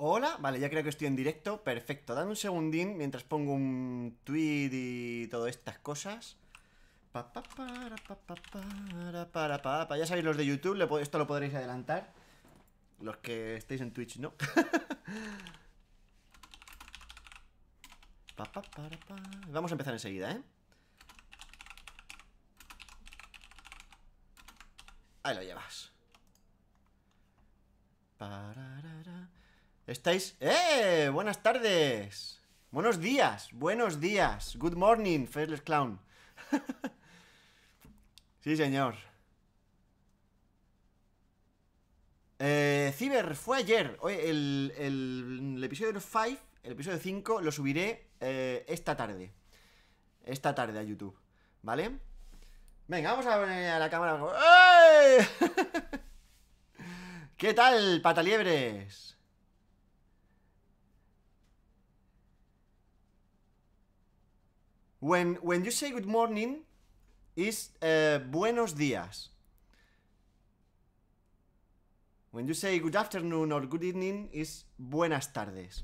Hola, vale, ya creo que estoy en directo. Perfecto, dame un segundín mientras pongo un tweet y todas estas cosas. Ya sabéis los de YouTube, esto lo podréis adelantar. Los que estéis en Twitch, ¿no? Vamos a empezar enseguida, ¿eh? Ahí lo llevas. ¿Estáis? Buenas tardes. Buenos días, buenos días. Good morning, Faceless Clown. Sí, señor. Ciber, fue ayer. Oye, el episodio 5, el episodio 5, lo subiré esta tarde. Esta tarde a YouTube, ¿vale? Venga, vamos a poner a la cámara. ¡Ey! ¿Qué tal, pataliebres? When you say good morning is buenos días. When you say good afternoon or good evening is buenas tardes.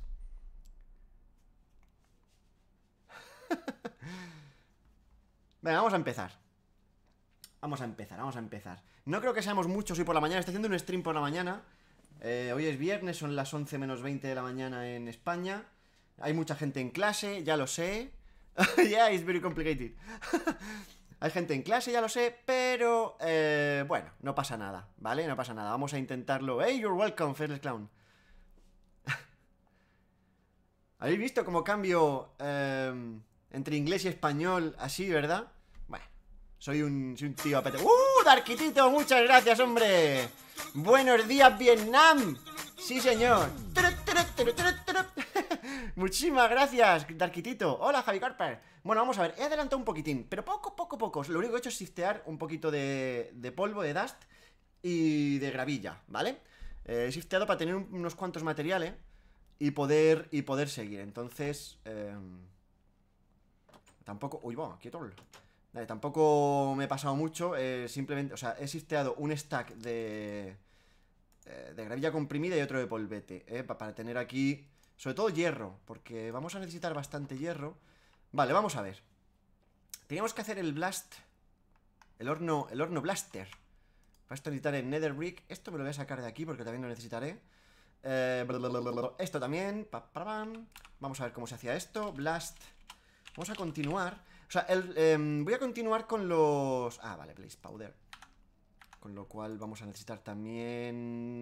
Venga, vamos a empezar. Vamos a empezar. No creo que seamos muchos hoy por la mañana. Estoy haciendo un stream por la mañana. Hoy es viernes, son las 11 menos 20 de la mañana en España. Hay mucha gente en clase, ya lo sé. Yeah, it's very complicated. Hay gente en clase, ya lo sé, pero bueno, no pasa nada, ¿vale? No pasa nada, vamos a intentarlo. Hey, you're welcome, Faceless Clown. ¿Habéis visto cómo cambio entre inglés y español así, verdad? Bueno, soy un tío apete. Darkitito, muchas gracias, hombre. Buenos días, Vietnam. Sí, señor. Muchísimas gracias, Darkitito. Hola, Javi Carper. Bueno, vamos a ver, he adelantado un poquitín, pero poco. Lo único que he hecho es shiftear un poquito de polvo, de dust y de gravilla, ¿vale? He shifteado para tener unos cuantos materiales y poder seguir. Entonces, tampoco... Uy, va, quieto. Vale, tampoco me he pasado mucho. Simplemente, o sea, he shifteado un stack de gravilla comprimida y otro de polvete, para tener aquí, sobre todo hierro, porque vamos a necesitar bastante hierro. Vale, vamos a ver. Teníamos que hacer el blast, el horno blaster. Para esto necesitaré nether brick. Esto me lo voy a sacar de aquí porque también lo necesitaré. Esto también. Vamos a ver cómo se hacía esto. Blast. Vamos a continuar. O sea, voy a continuar con los... Ah, vale, blaze powder. Con lo cual vamos a necesitar también...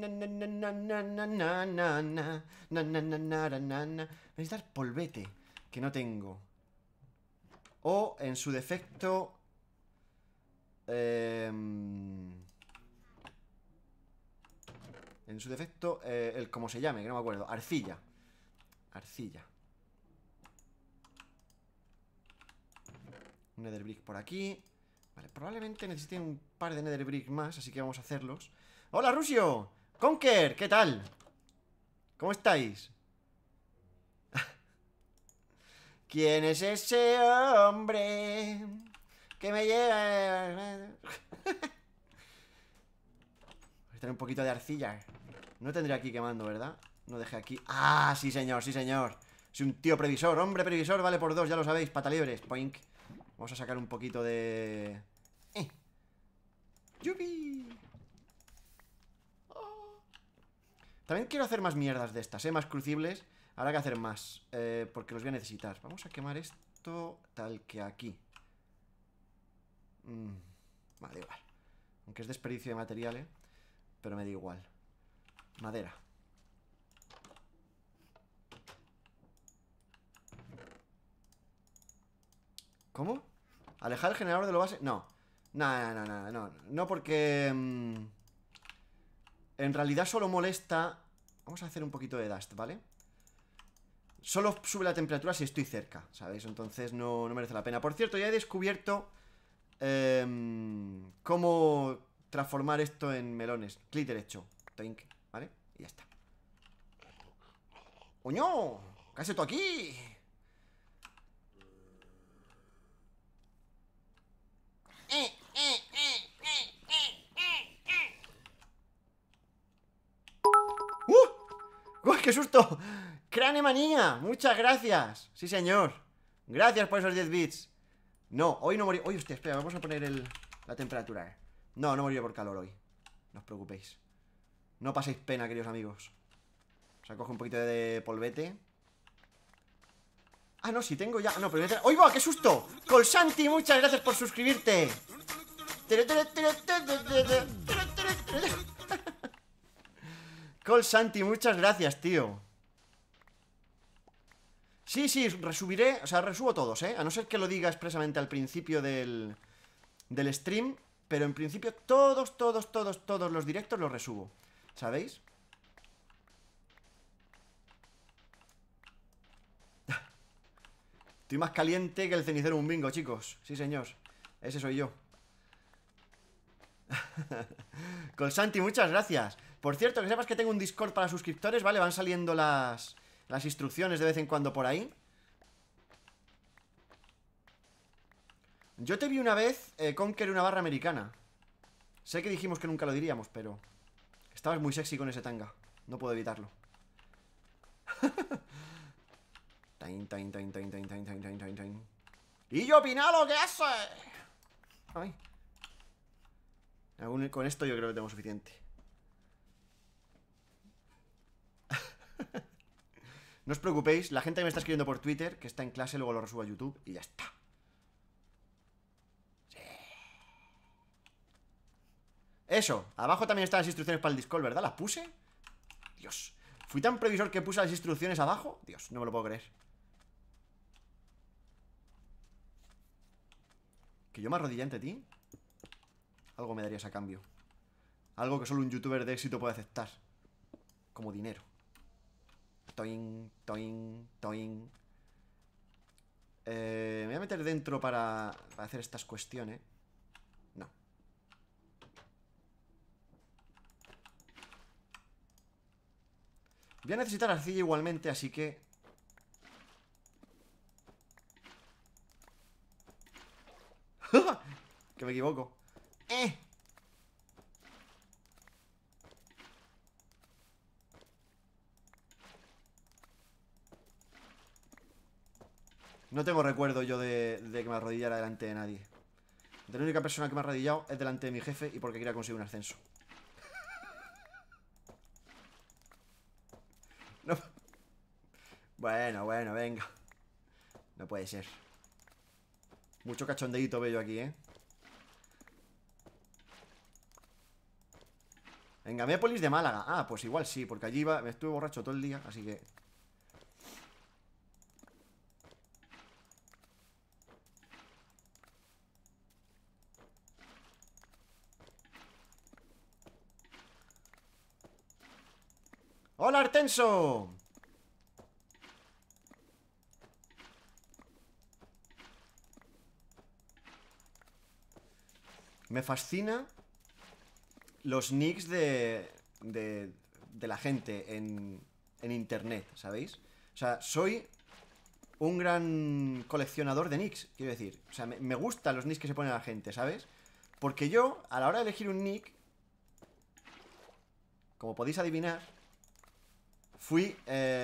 Necesitar polvete, que no tengo. O, en su defecto... en su defecto, el como se llame, que no me acuerdo. Arcilla. Arcilla. Un nether brick por aquí. Vale, probablemente necesite un par de nether brick más, así que vamos a hacerlos. ¡Hola, Rusio! ¡Conker! ¿Qué tal? ¿Cómo estáis? ¿Quién es ese hombre que me lleva? Voy a tener un poquito de arcilla. No tendré aquí quemando, ¿verdad? No dejé aquí. ¡Ah, sí, señor! ¡Sí, señor! Soy un tío previsor. Hombre previsor vale por dos, ya lo sabéis. Pataliebres. Poink. Vamos a sacar un poquito de... ¡Yupi! Oh. También quiero hacer más mierdas de estas, más crucibles. Habrá que hacer más, porque los voy a necesitar. Vamos a quemar esto tal que aquí. Vale, igual. Aunque es desperdicio de materiales, pero me da igual. Madera. ¿Cómo? ¿Alejar el generador de lo base? No. No, porque... en realidad solo molesta... Vamos a hacer un poquito de dust, ¿vale? Solo sube la temperatura si estoy cerca, ¿sabéis? Entonces no merece la pena. Por cierto, ya he descubierto cómo transformar esto en melones. Clic derecho, Tink, ¿vale? Y ya está. ¡Oño! ¿Qué has hecho aquí? qué susto! ¡Cranemanía! Muchas gracias. Sí, señor. Gracias por esos 10 bits. No, hoy no morí. Oye, hostia, espera, vamos a poner la temperatura. No, no moriré por calor hoy. No os preocupéis. No paséis pena, queridos amigos. O sea, coge un poquito de polvete. Ah, no, si tengo ya. No, pero ¡oy, va! ¡Qué susto! Colsanti, muchas gracias por suscribirte. Colsanti, muchas gracias, tío. Sí, sí, resubiré. O sea, resubo todos, ¿eh? A no ser que lo diga expresamente al principio del stream. Pero en principio todos los directos los resubo. ¿Sabéis? Estoy más caliente que el cenicero un bingo, chicos. Sí, señor. Ese soy yo. Colsanti, muchas gracias. Por cierto, que sepas que tengo un Discord para suscriptores, ¿vale? Van saliendo las instrucciones de vez en cuando por ahí. Yo te vi una vez Conquer una barra americana. Sé que dijimos que nunca lo diríamos, pero estabas muy sexy con ese tanga. No puedo evitarlo. Y yo opina lo que hace. Ay. Con esto yo creo que tengo suficiente. No os preocupéis, la gente que me está escribiendo por Twitter, que está en clase, luego lo resubo a YouTube y ya está. Sí. Eso, abajo también están las instrucciones para el Discord, ¿verdad? ¿Las puse? Dios, fui tan previsor que puse las instrucciones abajo. Dios, no me lo puedo creer. ¿Que yo me arrodillé ante ti? Algo me darías a cambio. Algo que solo un youtuber de éxito puede aceptar. Como dinero. Toing, toing, toing. Me voy a meter dentro para hacer estas cuestiones. No. Voy a necesitar arcilla igualmente, así que... que me equivoco. No tengo recuerdo yo de que me arrodillara delante de nadie. De la única persona que me ha arrodillado es delante de mi jefe y porque quería conseguir un ascenso. No. Bueno, venga. No puede ser. Mucho cachondeíto veo yo aquí, ¿eh? Venga, Mépolis de Málaga. Ah, pues igual sí, porque allí me estuve borracho todo el día, así que... ¡Hola, Artenso! Me fascina los nicks de la gente en internet, ¿sabéis? O sea, soy un gran coleccionador de nicks, quiero decir. O sea, me gustan los nicks que se pone la gente, ¿sabes? Porque yo, a la hora de elegir un nick, como podéis adivinar, fui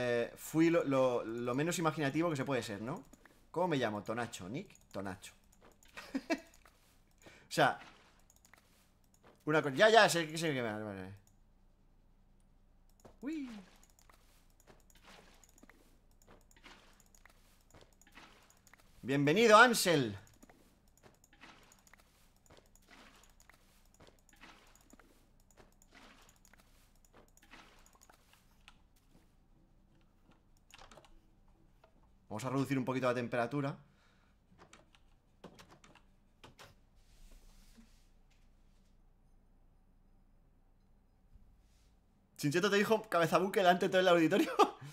lo menos imaginativo que se puede ser, ¿no? ¿Cómo me llamo? Tonacho, Nick Tonacho. O sea, una cosa... Ya, sé que me... Vale. Uy. Bienvenido, Ansel. Vamos a reducir un poquito la temperatura. Chincheto te dijo cabezabuque delante de todo el auditorio.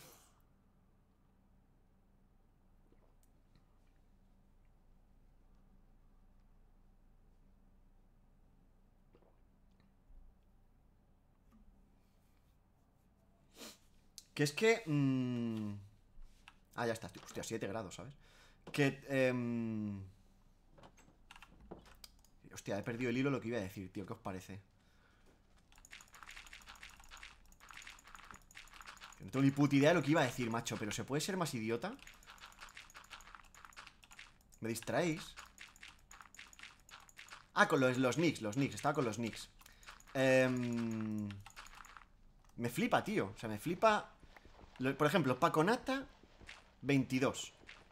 Que es que... Ah, ya está. Hostia, 7 grados, ¿sabes? Que... Hostia, he perdido el hilo lo que iba a decir, tío. ¿Qué os parece? tengo ni puta idea de lo que iba a decir, macho. Pero ¿se puede ser más idiota? ¿Me distraéis? Ah, con los nicks, estaba con los nicks. Me flipa, tío. O sea, me flipa. Por ejemplo, Paconata 22.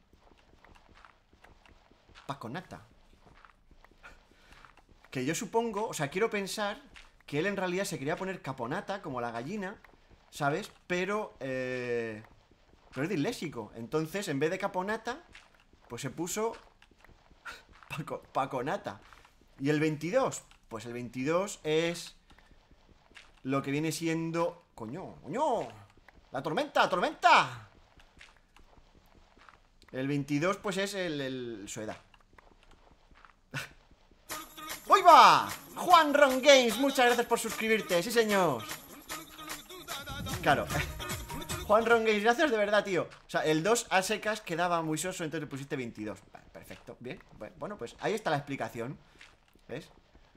Paconata. Que yo supongo, o sea, quiero pensar que él en realidad se quería poner Caponata, como la gallina, ¿sabes? Pero es disléxico. Entonces, en vez de Caponata, pues se puso Paconata. ¿Y el 22? Pues el 22 es lo que viene siendo... ¡Coño! ¡Coño! ¡La tormenta! ¡Tormenta! El 22 pues es su edad. ¡Uy va! Juan Ron Games, muchas gracias por suscribirte, sí señor. Claro. Juan Ron Games, gracias de verdad, tío. O sea, el 2 a secas quedaba muy soso, entonces le pusiste 22. Vale, perfecto, bien. Bueno, pues ahí está la explicación. ¿Ves?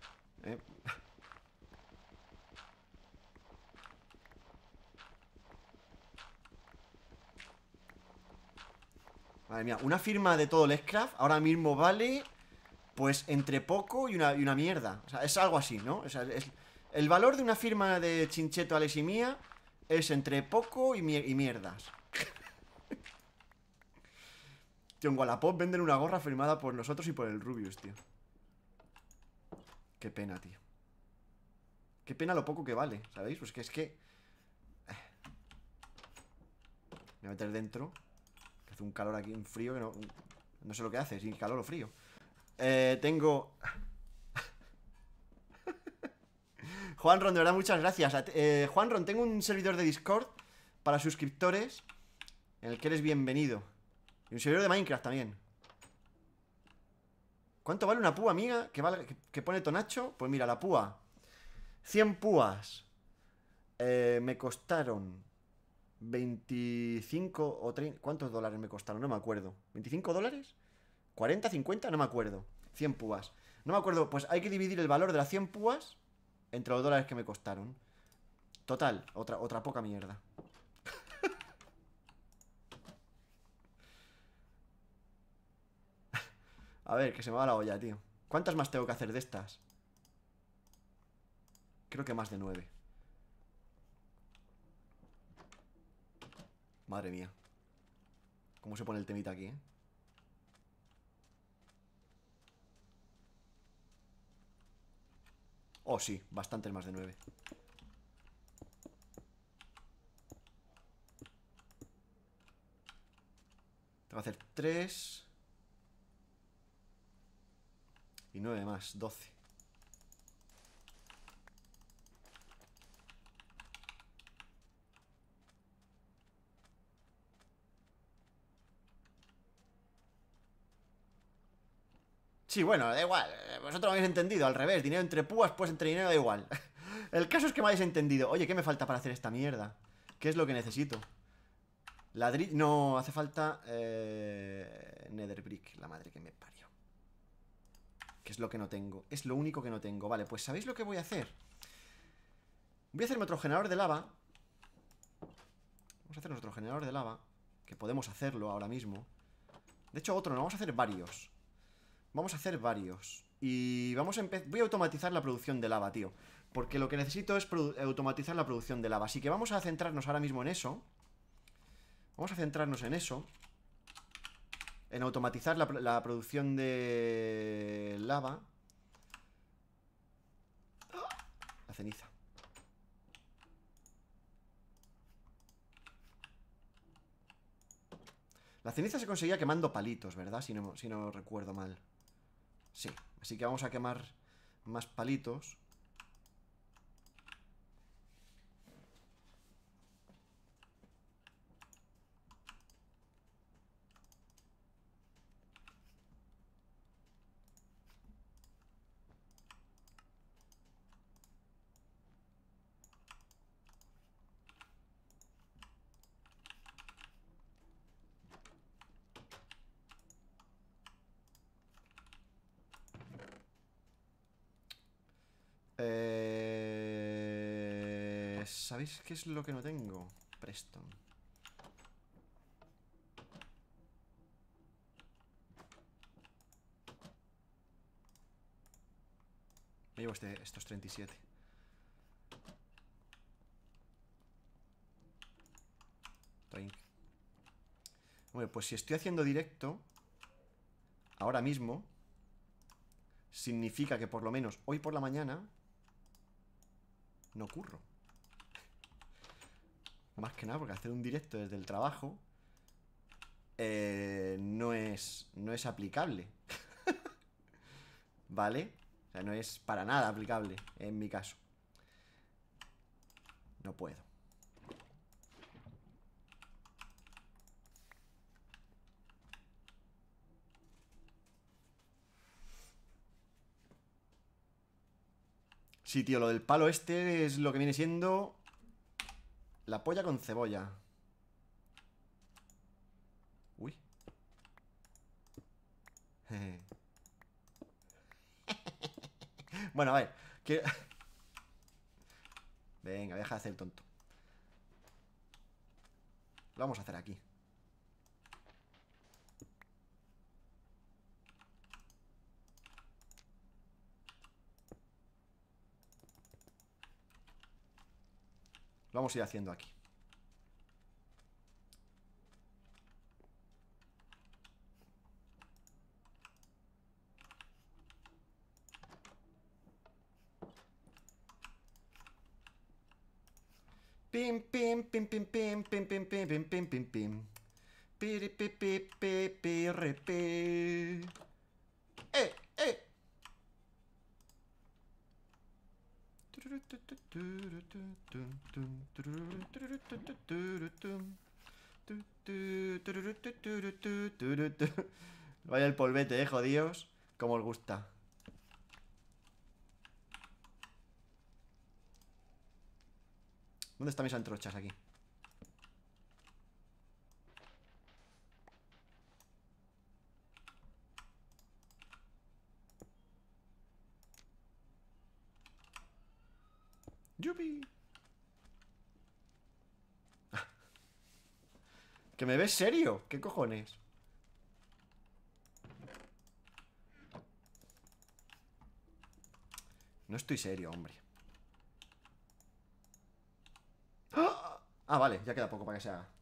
Madre mía, una firma de todo Lovecraft ahora mismo vale, pues, entre poco y una mierda. O sea, es algo así, ¿no? O sea, el valor de una firma de Chincheto, Alex y mía es entre poco y mierdas. Tío, en Wallapop venden una gorra firmada por nosotros y por el Rubius, tío. Qué pena, tío. Qué pena lo poco que vale, ¿sabéis? Pues que es que... Me voy a meter dentro. Que hace un calor aquí, un frío que no sé lo que hace, si calor o frío. Tengo... Juanron, de verdad, muchas gracias. Juanron, tengo un servidor de Discord para suscriptores en el que eres bienvenido. Y un servidor de Minecraft también. ¿Cuánto vale una púa, amiga? Que pone Tonacho. Pues mira, la púa 100 púas me costaron 25 o 30. ¿Cuántos dólares me costaron? No me acuerdo. ¿25 dólares? ¿40, 50? No me acuerdo. 100 púas. No me acuerdo. Pues hay que dividir el valor de las 100 púas entre los dólares que me costaron. Total, otra poca mierda. A ver, que se me va la olla, tío. ¿Cuántas más tengo que hacer de estas? Creo que más de 9. Madre mía. ¿Cómo se pone el temita aquí, eh? Oh, sí, bastante más de 9. Tengo que hacer 3 y 9 más, 12. Sí, bueno, da igual. Vosotros me habéis entendido, al revés. Dinero entre púas, pues entre dinero da igual. El caso es que me habéis entendido. Oye, ¿qué me falta para hacer esta mierda? ¿Qué es lo que necesito? Ladrillo... No, hace falta... Nether brick, la madre que me parió. Que es lo que no tengo. Es lo único que no tengo. Vale, pues ¿sabéis lo que voy a hacer? Voy a hacerme otro generador de lava. Vamos a hacer otro generador de lava. Que podemos hacerlo ahora mismo. De hecho, otro no, vamos a hacer varios. Vamos a hacer varios. Y vamos a empezar... Voy a automatizar la producción de lava, tío. Porque lo que necesito es automatizar la producción de lava. Así que vamos a centrarnos ahora mismo en eso. Vamos a centrarnos en eso. En automatizar la producción de lava. La ceniza. La ceniza se conseguía quemando palitos, ¿verdad? Si no recuerdo mal. Sí, así que vamos a quemar más palitos. ¿Sabéis qué es lo que no tengo? Preston. Me llevo estos 37. Bueno, pues si estoy haciendo directo ahora mismo, significa que por lo menos hoy por la mañana no curro. Más que nada porque hacer un directo desde el trabajo no es aplicable. ¿Vale? O sea, no es para nada aplicable en mi caso. No puedo. Sí, tío, lo del palo este es lo que viene siendo la polla con cebolla. Uy. Bueno, a ver. Venga, deja de hacer el tonto. Lo vamos a hacer aquí. Lo vamos a ir haciendo aquí. Pim, pim, pim, pim, pim, pim, pim, pim, pim, pim, pim, pim. Piri, pi, pi, pi, pi, re, pi. ¡Eh! Vaya el polvete, jodidos. Como os gusta. ¿Dónde están mis antrochas aquí? ¡Yupi! ¿Que me ves serio? ¿Qué cojones? No estoy serio, hombre. ¡Ah! Ah, vale, ya queda poco para que se haga.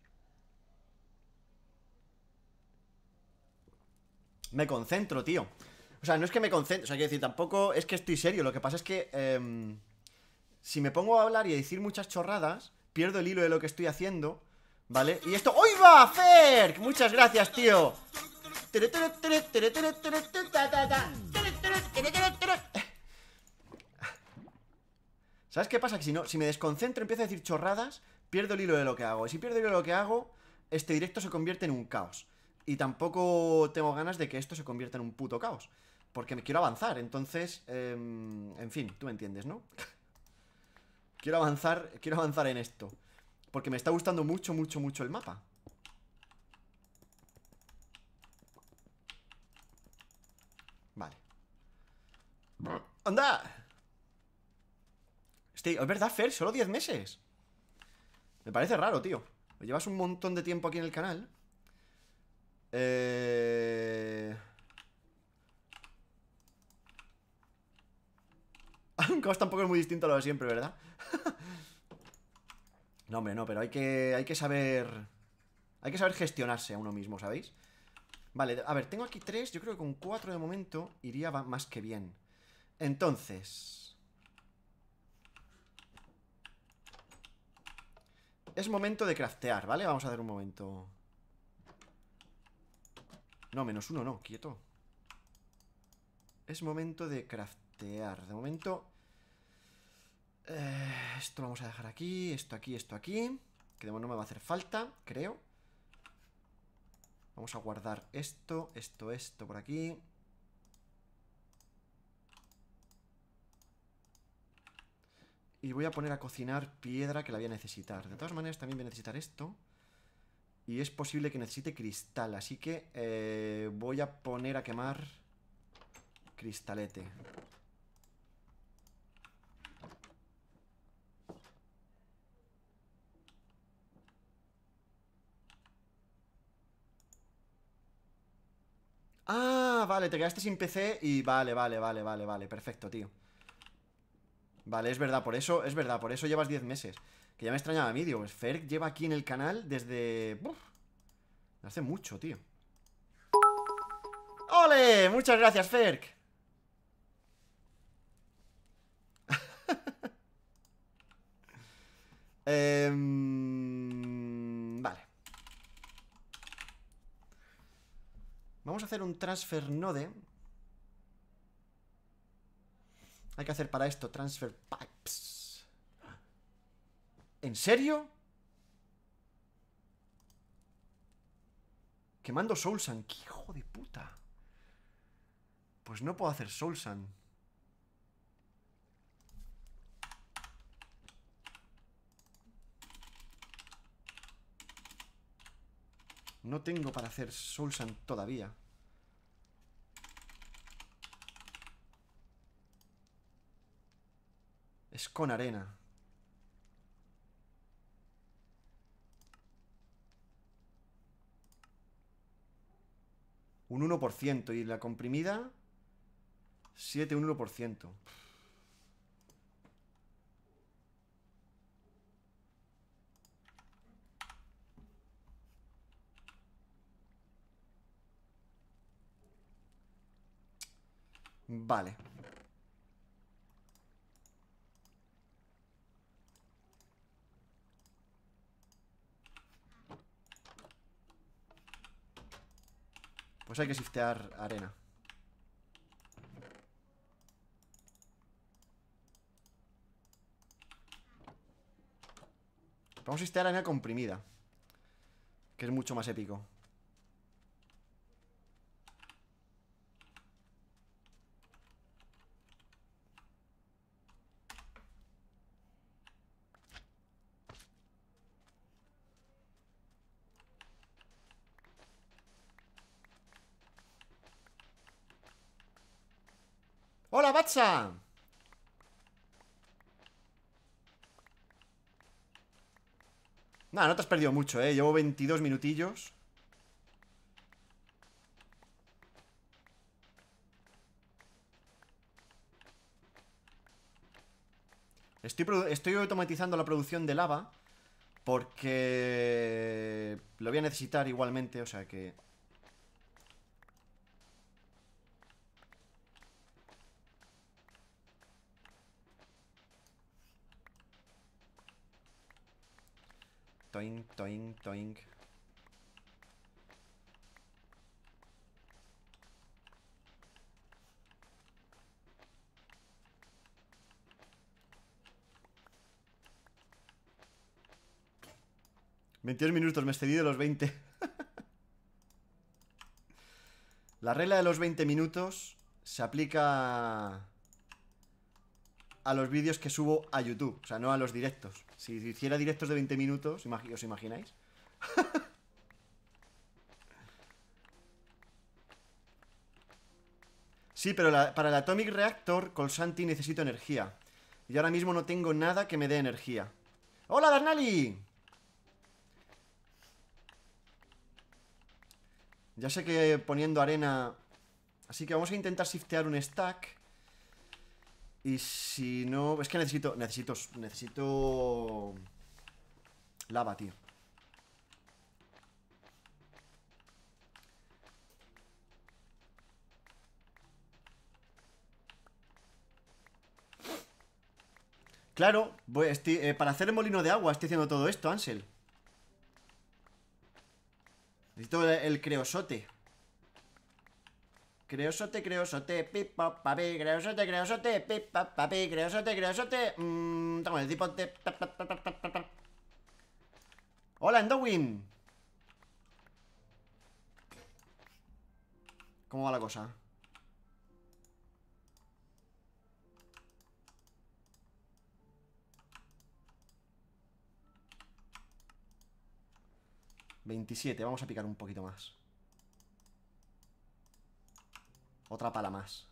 Me concentro, tío. O sea, no es que me concentre. O sea, quiero decir, tampoco es que estoy serio. Lo que pasa es que si me pongo a hablar y a decir muchas chorradas, pierdo el hilo de lo que estoy haciendo, ¿vale? Y esto... ¡Hoy va, Fer! Muchas gracias, tío. ¿Sabes qué pasa? Que si me desconcentro, empiezo a decir chorradas, pierdo el hilo de lo que hago. Y si pierdo el hilo de lo que hago, este directo se convierte en un caos. Y tampoco tengo ganas de que esto se convierta en un puto caos. Porque me quiero avanzar, entonces... en fin, tú me entiendes, ¿no? Quiero avanzar en esto. Porque me está gustando mucho, mucho, mucho el mapa. Vale. ¡Anda! Es verdad, Fer, solo 10 meses. Me parece raro, tío. Llevas un montón de tiempo aquí en el canal. Un caos tampoco es muy distinto a lo de siempre, ¿verdad? No, hombre, no, pero hay que saber... Hay que saber gestionarse a uno mismo, ¿sabéis? Vale, a ver, tengo aquí 3. Yo creo que con 4 de momento iría más que bien. Entonces... es momento de craftear, ¿vale? Vamos a hacer un momento. No, -1 no, quieto. Es momento de craftear. De momento esto lo vamos a dejar aquí. Esto aquí, esto aquí. Que de momento no me va a hacer falta, creo. Vamos a guardar esto, esto por aquí. Y voy a poner a cocinar piedra que la voy a necesitar. De todas maneras también voy a necesitar esto. Y es posible que necesite cristal. Así que voy a poner a quemar cristalete. Ah, vale, te quedaste sin PC y vale, perfecto, tío. Vale, es verdad, por eso llevas 10 meses. Que ya me extrañaba a mí, digo, pues Ferk lleva aquí en el canal desde... ¡Buf! Hace mucho, tío. ¡Ole! Muchas gracias, Ferk. Vale. Vamos a hacer un transfer node. Hay que hacer para esto transfer pipes. ¿En serio? Quemando Soulsand. ¡Qué hijo de puta! Pues no puedo hacer Soulsand. No tengo para hacer Soulsand todavía. Es con arena. Un 1%. Y la comprimida 7, un 1%. Vale. Pues hay que shiftear arena. Vamos a shiftear arena comprimida, que es mucho más épico. ¡Hola, Batsa! Nada, no te has perdido mucho, llevo 22 minutillos. Estoy automatizando la producción de lava, porque lo voy a necesitar igualmente, o sea que... Toink, toink, toink. ...22 minutos, me he cedido los 20. La regla de los 20 minutos se aplica a los vídeos que subo a YouTube, o sea, no a los directos. Si hiciera directos de 20 minutos, ¿os imagináis? Sí, pero para el Atomic Reactor, Colsanti, necesito energía. Y ahora mismo no tengo nada que me dé energía. ¡Hola, Darnali! Ya sé que poniendo arena... Así que vamos a intentar shiftear un stack. Y si no... Es que necesito... lava, tío. Claro, para hacer el molino de agua estoy haciendo todo esto, Ansel. Necesito el creosote. Creosote, creosote, pipa, papi, creosote, creosote, pipa, papi, creosote, creosote. Toma el tipo de... Hola, Endowin. ¿Cómo va la cosa? $27, vamos a picar un poquito más. Otra pala más.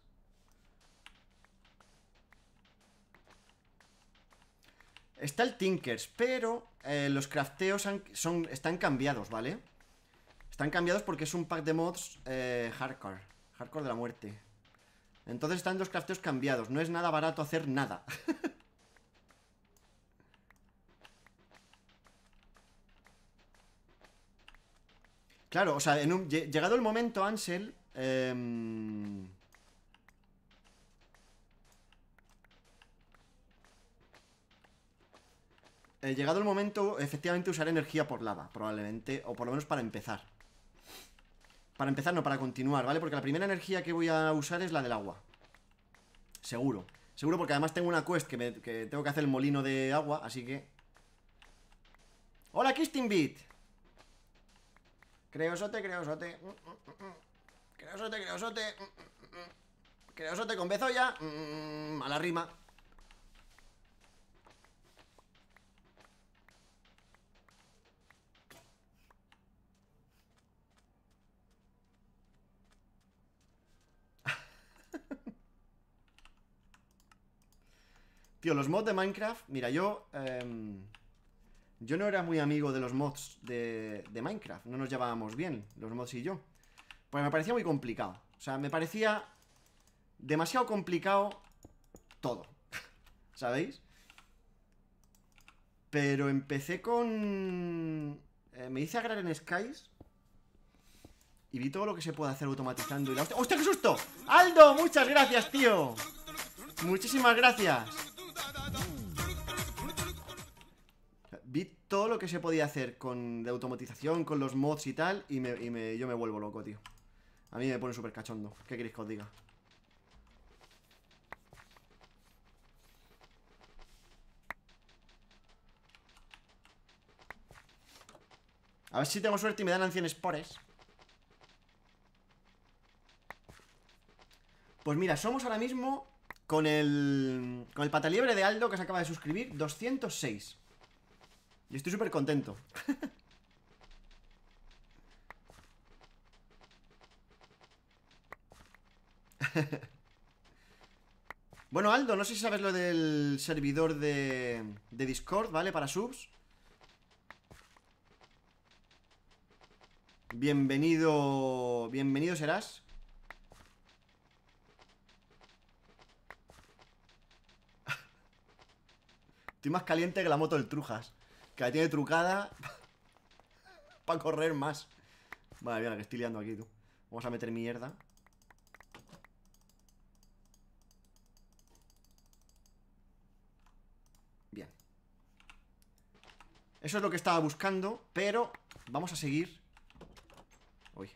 Está el Tinkers, pero los crafteos están cambiados, ¿vale? Están cambiados porque es un pack de mods hardcore. Hardcore de la muerte. Entonces están dos crafteos cambiados. No es nada barato hacer nada. Claro, o sea, llegado el momento, Ansel... llegado el momento, efectivamente usaré energía por lava, probablemente. O por lo menos para empezar. Para empezar, no, para continuar, ¿vale? Porque la primera energía que voy a usar es la del agua. Seguro. Seguro porque además tengo una quest que tengo que hacer el molino de agua, así que... ¡Hola, Kistinbit! Creosote, creosote. Creosote, creosote. Creosote con bezoya. Mala rima. Tío, los mods de Minecraft. Mira, yo no era muy amigo de los mods de Minecraft. No nos llevábamos bien, los mods y yo. Pues me parecía muy complicado. O sea, me parecía demasiado complicado todo. ¿Sabéis? Pero empecé con... me hice Agrarian Skies y vi todo lo que se puede hacer automatizando y la hostia... ¡Hostia, qué susto! ¡Aldo! Muchas gracias, tío. Muchísimas gracias. Vi todo lo que se podía hacer de automatización, con los mods y tal, y yo me vuelvo loco, tío. A mí me pone súper cachondo. ¿Qué queréis que os diga? A ver si tengo suerte y me dan ancien spores. Pues mira, somos ahora mismo con el pataliebre de Aldo, que se acaba de suscribir, 206. Y estoy súper contento. Bueno, Aldo, no sé si sabes lo del servidor de Discord, ¿vale? Para subs. Bienvenido serás. Estoy más caliente que la moto del Trujas, que la tiene trucada para correr más. Vale, mira, que estoy liando aquí, tú. Vamos a meter mierda. Bien. Eso es lo que estaba buscando, pero vamos a seguir. Uy.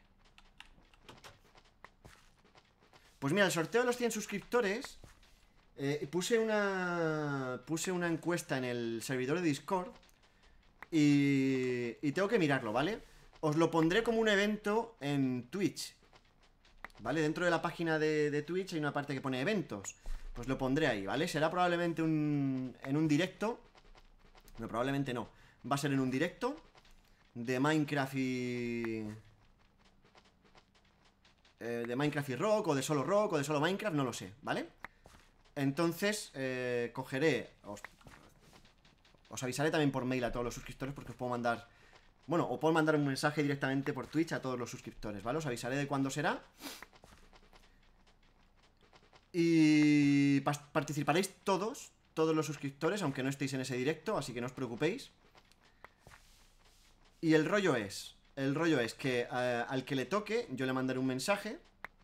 Pues mira, el sorteo de los 100 suscriptores, puse una encuesta en el servidor de Discord y tengo que mirarlo, ¿vale? Os lo pondré como un evento en Twitch, ¿vale? Dentro de la página de Twitch hay una parte que pone eventos. Pues lo pondré ahí, ¿vale? Será probablemente en un directo. No, probablemente no. Va a ser en un directo de Minecraft de Minecraft y Rock, o de solo Minecraft, no lo sé, ¿vale? Entonces, cogeré... Os avisaré también por mail a todos los suscriptores, porque os puedo mandar... Bueno, o puedo mandar un mensaje directamente por Twitch a todos los suscriptores, ¿vale? Os avisaré de cuándo será. Y participaréis todos los suscriptores, aunque no estéis en ese directo, así que no os preocupéis. Y el rollo es que al que le toque, yo le mandaré un mensaje.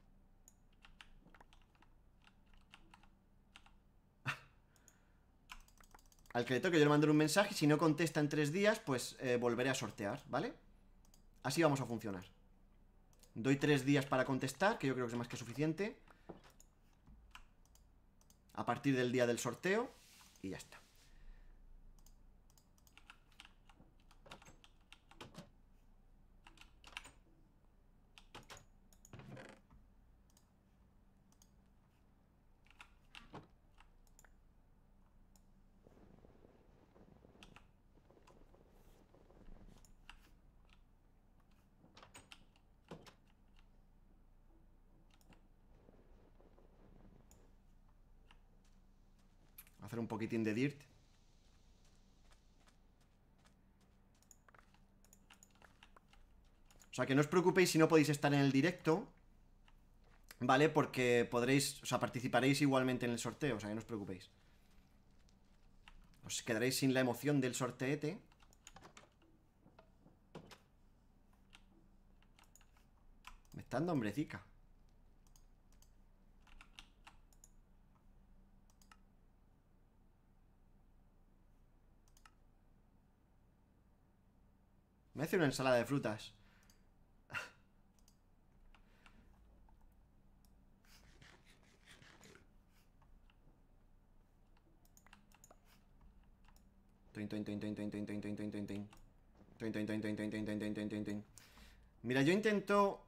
Al que le toque yo le mandaré un mensaje. Si no contesta en 3 días, pues volveré a sortear, ¿vale? Así vamos a funcionar. Doy 3 días para contestar, que yo creo que es más que suficiente. A partir del día del sorteo. Y ya está. Hacer un poquitín de dirt. O sea, que no os preocupéis si no podéis estar en el directo. ¿vale? Porque podréis, o sea, participaréis igualmente en el sorteo, o sea, que no os preocupéis. Os quedaréis sin la emoción del sorteete. Me está dando hambrecica. Me hace una ensalada de frutas. Mira, yo intento...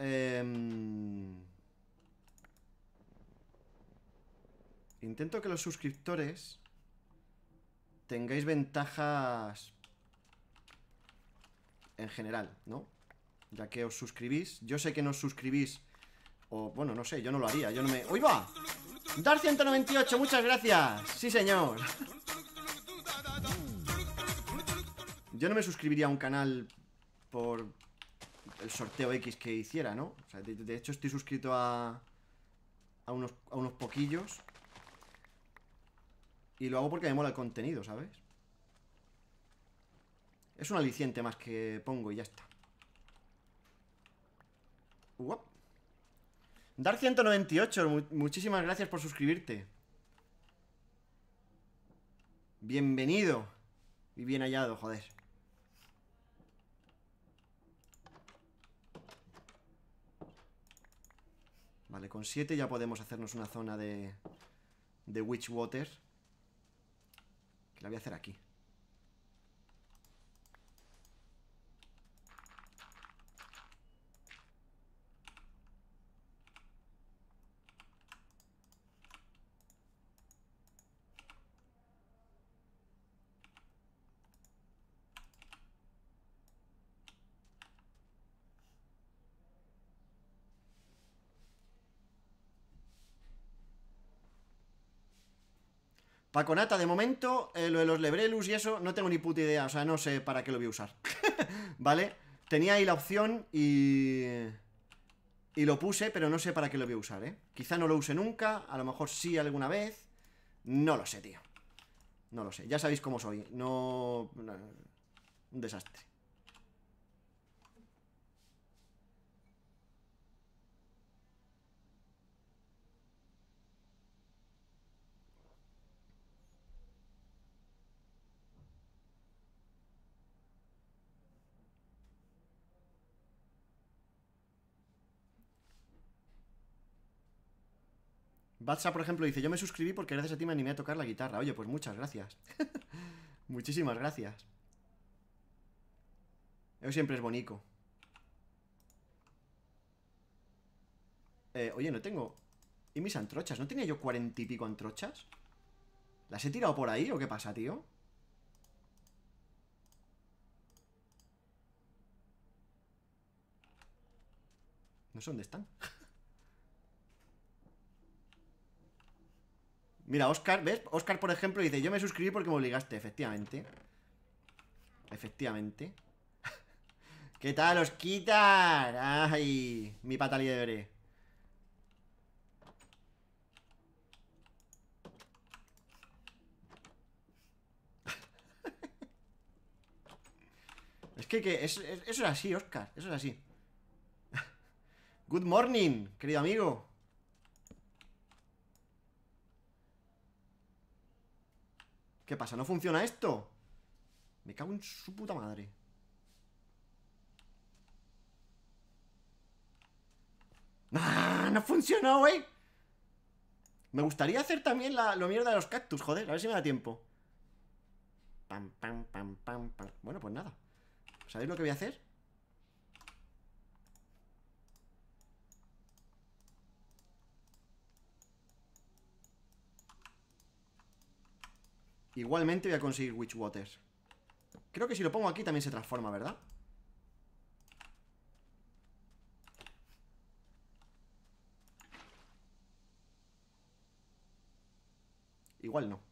intento que los suscriptores tengáis ventajas en general, ¿no? Ya que os suscribís. Yo sé que no os suscribís. O, bueno, no sé, yo no lo haría. Yo no me... ¡Uy, va! Dar198, muchas gracias. Sí, señor. Yo no me suscribiría a un canal por el sorteo X que hiciera, ¿no? O sea, de hecho estoy suscrito a unos poquillos. Y lo hago porque me mola el contenido, ¿sabes? Es un aliciente más que pongo y ya está. Uop. Dar198, muchísimas gracias por suscribirte. Bienvenido. Y bien hallado, joder. Vale, con 7 ya podemos hacernos una zona de Witchwater. Que la voy a hacer aquí. Paconata, de momento, lo de los Lebrelus y eso, no tengo ni puta idea. O sea, no sé para qué lo voy a usar. ¿Vale? Tenía ahí la opción y lo puse, pero no sé para qué lo voy a usar, ¿eh? Quizá no lo use nunca, a lo mejor sí alguna vez. No lo sé, tío. No lo sé, ya sabéis cómo soy. No, un desastre. Batsa, por ejemplo, dice: yo me suscribí porque gracias a ti me animé a tocar la guitarra. Oye, pues muchas gracias. Muchísimas gracias. Eso siempre es bonito. Oye, no tengo... ¿Y mis antrochas? ¿No tenía yo 40 y pico antrochas? ¿Las he tirado por ahí o qué pasa, tío? No sé dónde están. Mira, Oscar, ¿ves? Oscar, por ejemplo, dice: yo me suscribí porque me obligaste. Efectivamente. Efectivamente. ¿Qué tal, Osquitar? Ay, mi pata liebre. Es que eso es así, Oscar. Eso es así. Good morning, querido amigo. ¿Qué pasa? ¿No funciona esto? Me cago en su puta madre. ¡Ah! No funcionó, güey. Me gustaría hacer también lo mierda de los cactus, joder. A ver si me da tiempo. Pam, pam, pam, pam, pam. Bueno, pues nada. ¿Sabéis lo que voy a hacer? Igualmente voy a conseguir Witchwaters. Creo que si lo pongo aquí también se transforma, ¿verdad? Igual no.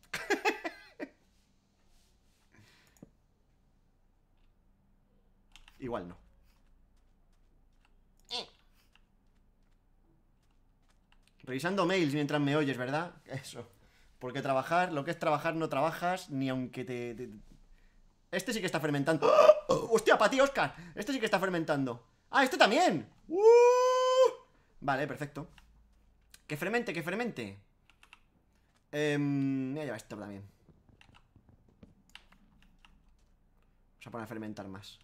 Igual no. Revisando mails mientras me oyes, ¿verdad? Eso. Porque trabajar, lo que es trabajar, no trabajas ni aunque te... Este sí que está fermentando. ¡Oh! ¡Hostia, para ti, Oscar! Este sí que está fermentando. ¡Ah, este también! Vale, perfecto. Que fermente, que fermente. Voy a llevar esto también. Vamos a poner a fermentar más.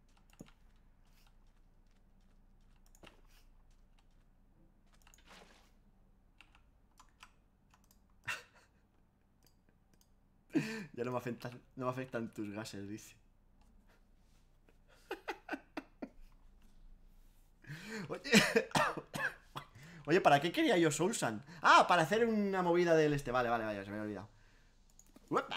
Ya no me afectan tus gases, dice. Oye, oye, ¿para qué quería yo Soulsand? Ah, para hacer una movida del este. Vale, vale, vale, se me había olvidado. ¡Uepa!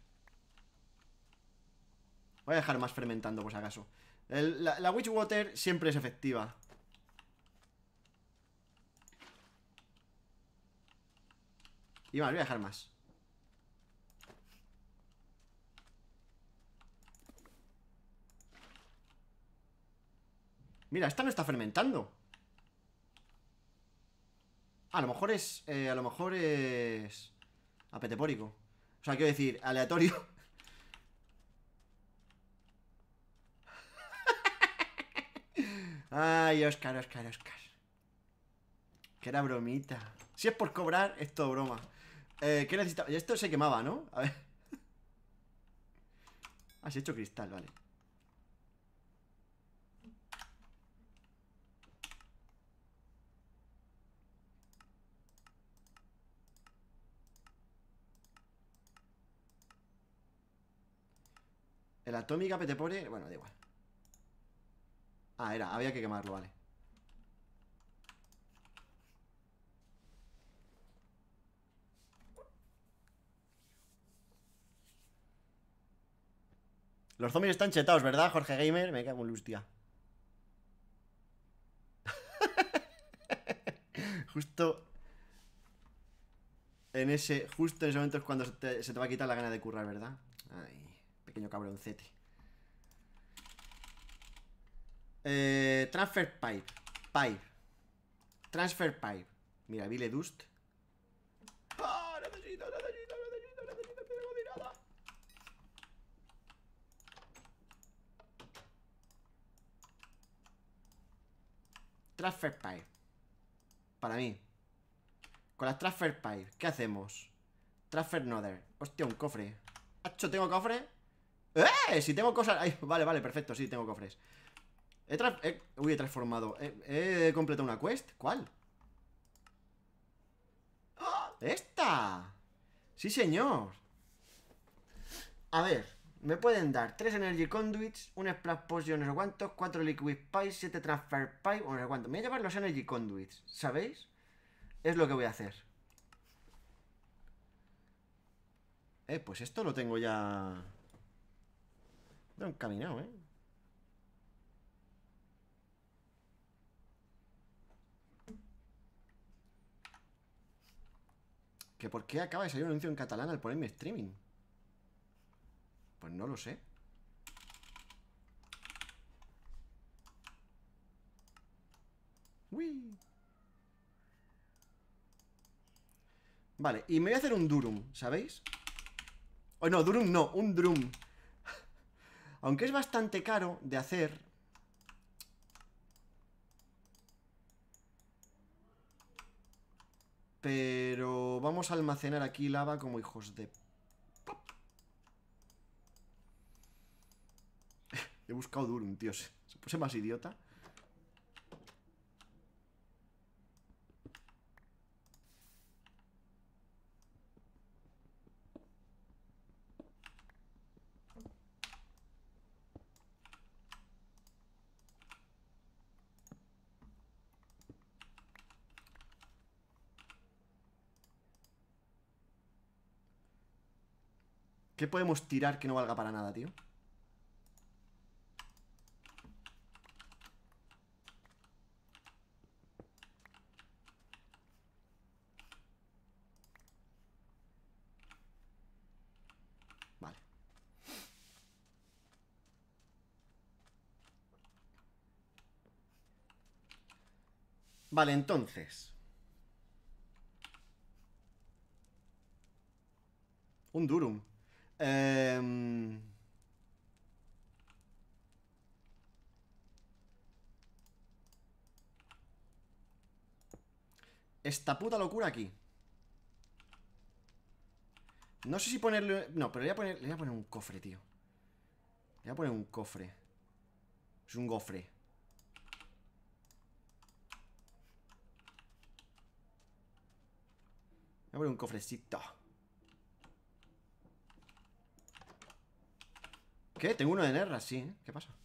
Voy a dejar más fermentando, por si acaso. La Witchwater siempre es efectiva. Y más, voy a dejar más. Mira, esta no está fermentando. A lo mejor es... a lo mejor es... apetepórico. O sea, quiero decir, aleatorio. Ay, Oscar, Oscar, Oscar. Que era bromita. Si es por cobrar, es todo broma. ¿Qué necesitaba? Esto se quemaba, ¿no? A ver. Ah, se ha hecho cristal, vale. El atómica petepore... Bueno, da igual. Ah, había que quemarlo, vale. Los zombies están chetados, ¿verdad, Jorge Gamer? Me cago en hostia. Justo Justo en ese momento es cuando se te va a quitar la gana de currar, ¿verdad? Ay, pequeño cabroncete. Transfer pipe. Transfer pipe. Mira, Vile Dust. ¡Ah! Necesito nada. Transfer pipe. Para mí. Con las transfer pipe, ¿qué hacemos? Transfer nother. Hostia, un cofre. ¿Hacho, tengo cofre? ¡Eh! Si tengo cosas... Ay, vale, vale, perfecto, sí, tengo cofres. Uy, he transformado. He completado una quest. ¿Cuál? ¡Ah! ¡Esta! Sí, señor. A ver, me pueden dar 3 Energy Conduits, un Splash Potion, no sé cuántos, 4 Liquid Pipe, 7 Transfer Pipe, o no sé cuántos. Me voy a llevar los Energy Conduits, ¿sabéis? Es lo que voy a hacer. Pues esto lo tengo ya... Lo he encaminado, ¿eh? ¿Que por qué acaba de salir un anuncio en catalán al ponerme streaming? Pues no lo sé. Uy. Vale, y me voy a hacer un Durum, ¿sabéis? Oh, no, Durum no, un Drum. Aunque es bastante caro de hacer. Pero vamos a almacenar aquí lava como hijos de... He buscado Durum, tío. Se puse más idiota. ¿Qué podemos tirar que no valga para nada, tío? Vale. Vale, entonces Un Durum. Esta puta locura aquí. No sé si ponerle... No, pero le voy a poner un cofre, tío. Le voy a poner un cofre. Es un gofre. Voy a poner un cofrecito. ¿Qué? Tengo uno de Nerra, sí, ¿eh? ¿Qué pasa?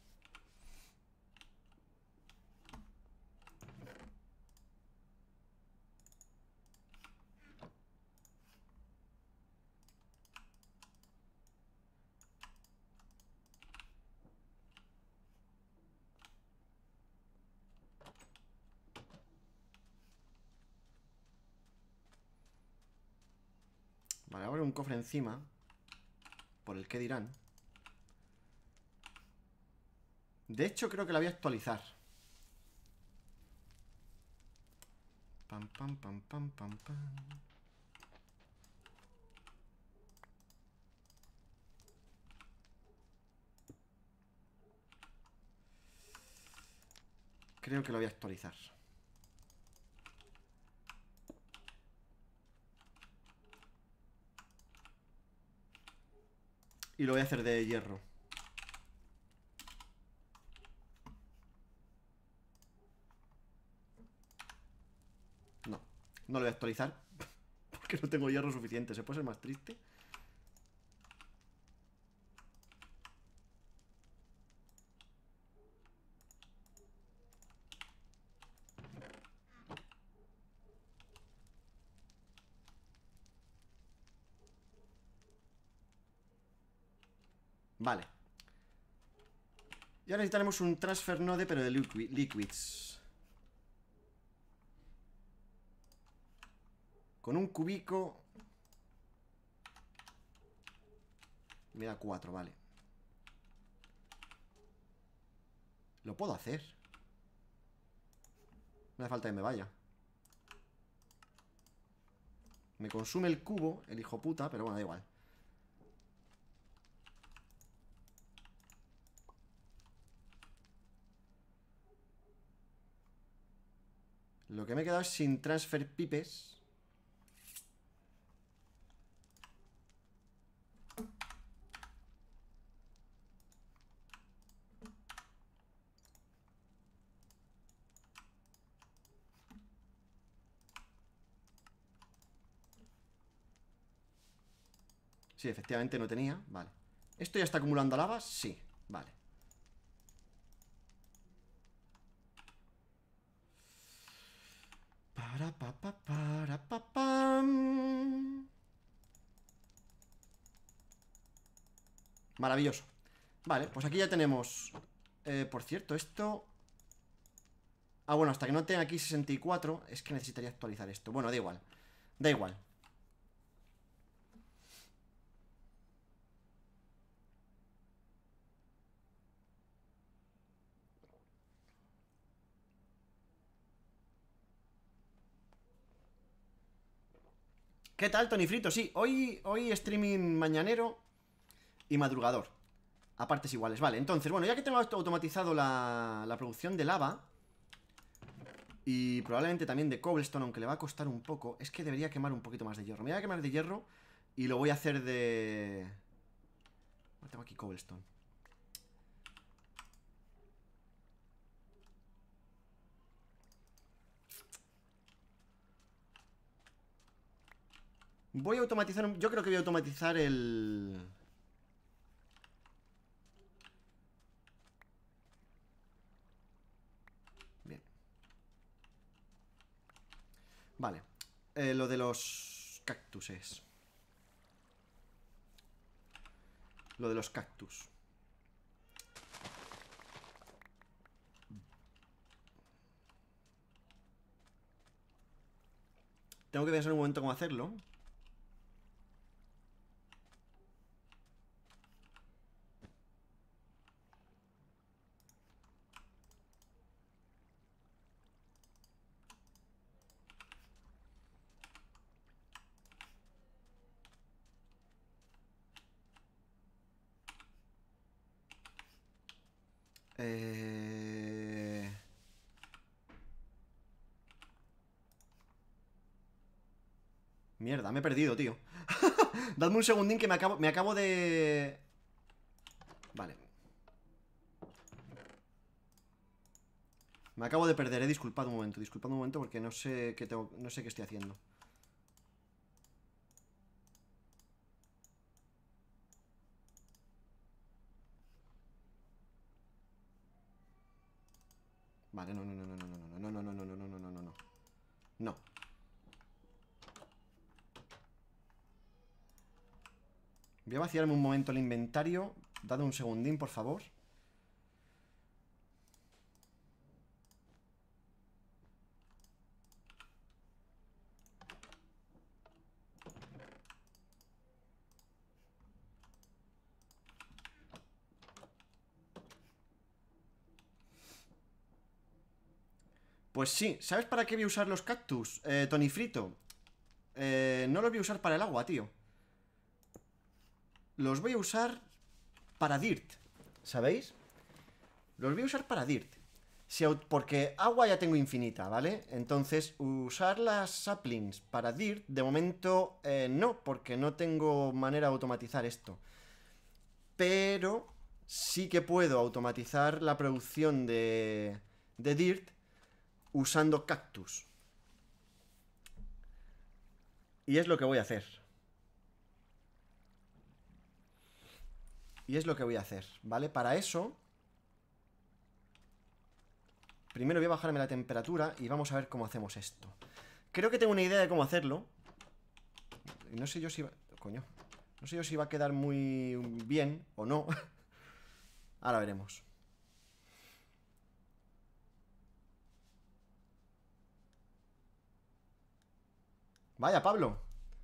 Vale, voy a poner un cofre encima. Por el que dirán. De hecho, creo que la voy a actualizar. Pam, pam, pam, pam, pam, pam. Creo que lo voy a actualizar. Y lo voy a hacer de hierro. No, no lo voy a actualizar. Porque no tengo hierro suficiente. ¿Se puede ser más triste? Vale. Ya necesitaremos un transfer node, pero de liquids. Con un cubico. Me da 4, vale. Lo puedo hacer. No hace falta que me vaya. Me consume el cubo, el hijo puta, pero bueno, da igual. Lo que me he quedado es sin transfer pipes. Sí, efectivamente no tenía, vale. ¿Esto ya está acumulando lava? Sí, vale. Para pa pam. Maravilloso. Vale, pues aquí ya tenemos. Por cierto, esto. Ah, bueno, hasta que no tenga aquí 64. Es que necesitaría actualizar esto. Bueno, da igual. Da igual. ¿Qué tal, Tony Frito? Sí, hoy streaming mañanero y madrugador. A partes iguales, vale. Entonces, bueno, ya que tengo automatizado la producción de lava y probablemente también de cobblestone, aunque le va a costar un poco, es que debería quemar un poquito más de hierro. Me voy a quemar de hierro y lo voy a hacer de... Tengo aquí cobblestone. Voy a automatizar... Yo creo que voy a automatizar el... Bien. Vale. Lo de los cactuses. Lo de los cactus. Tengo que pensar un momento cómo hacerlo. Mierda, me he perdido, tío. Dadme un segundín que me acabo de... Vale. Me acabo de perder, disculpad un momento porque no sé qué tengo, no sé qué estoy haciendo. Vale, no. No. Voy a vaciarme un momento el inventario. Dad un segundín, por favor. Pues sí, ¿sabes para qué voy a usar los cactus? Tony Frito. No los voy a usar para el agua, tío. Los voy a usar para Dirt, ¿sabéis? Los voy a usar para Dirt. Porque agua ya tengo infinita, ¿vale? Entonces, usar las saplings para Dirt, de momento no, porque no tengo manera de automatizar esto. Pero sí que puedo automatizar la producción de Dirt usando cactus. Y es lo que voy a hacer. ¿Vale? Para eso, primero voy a bajarme la temperatura y vamos a ver cómo hacemos esto. Creo que tengo una idea de cómo hacerlo. Y no sé yo si va... Coño. No sé yo si va a quedar muy bien o no. Ahora veremos. Vaya, Pablo.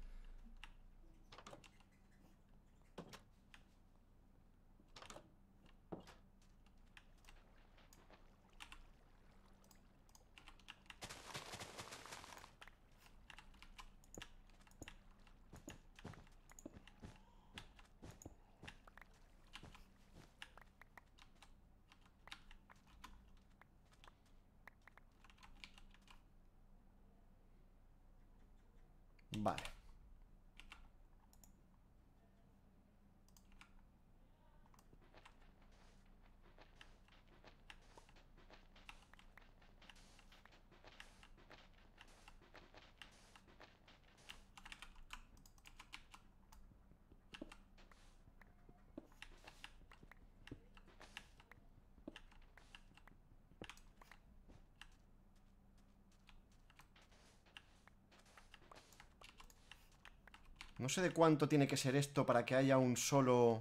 Vale. No sé de cuánto tiene que ser esto para que haya un solo...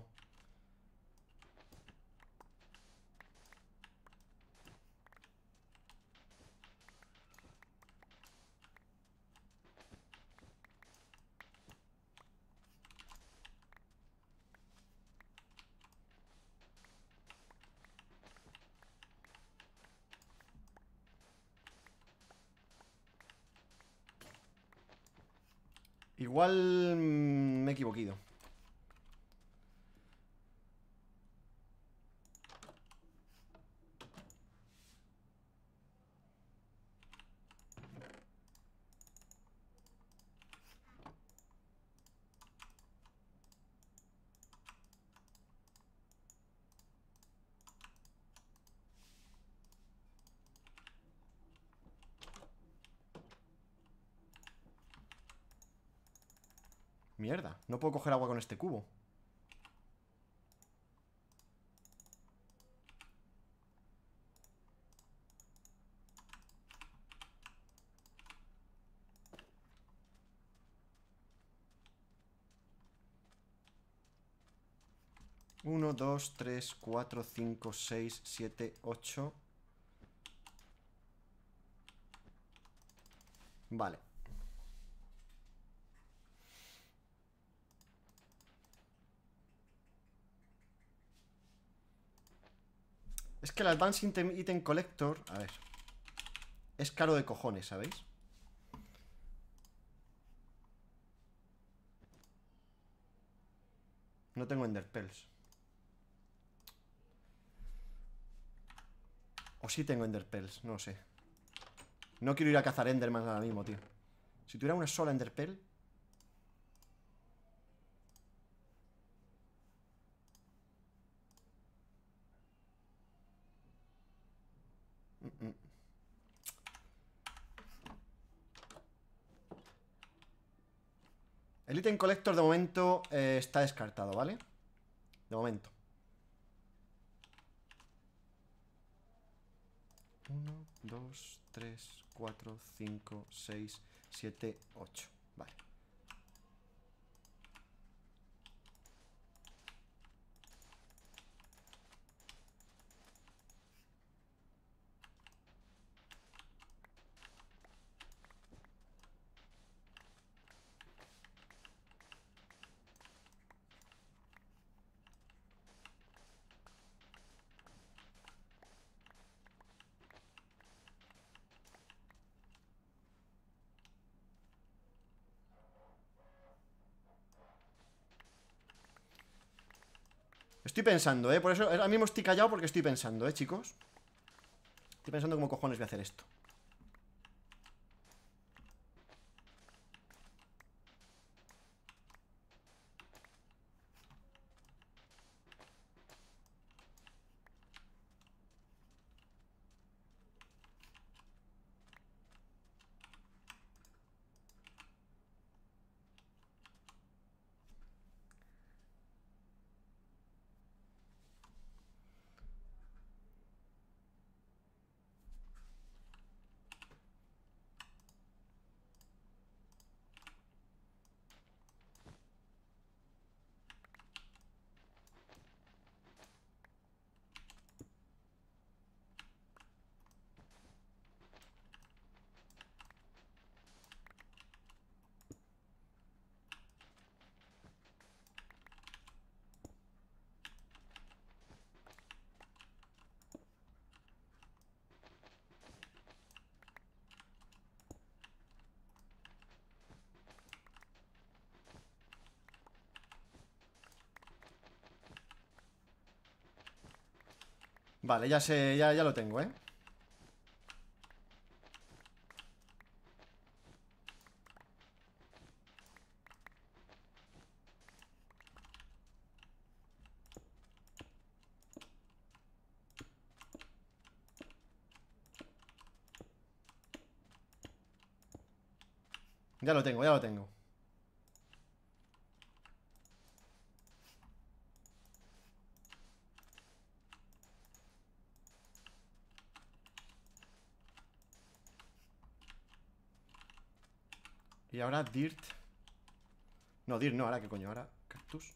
Igual me he equivocado. Mierda, no puedo coger agua con este cubo. Uno, dos, tres, cuatro, cinco, seis, siete, ocho. Vale. Es que el Advanced Item Collector... A ver. Es caro de cojones, ¿sabéis? No tengo Enderpearls. O sí tengo Enderpearls, no lo sé. No quiero ir a cazar Enderman ahora mismo, tío. Si tuviera una sola Enderpearl. El ítem collector de momento está descartado, ¿vale? De momento. 1, 2, 3, 4, 5, 6, 7, 8. Vale. Estoy pensando, por eso ahora mismo estoy callado porque estoy pensando, chicos. Estoy pensando cómo cojones voy a hacer esto. Vale, ya sé, ya lo tengo, Ya lo tengo, ya lo tengo. Y ahora Dirt. No, Dirt no, ahora qué coño, ahora Cactus.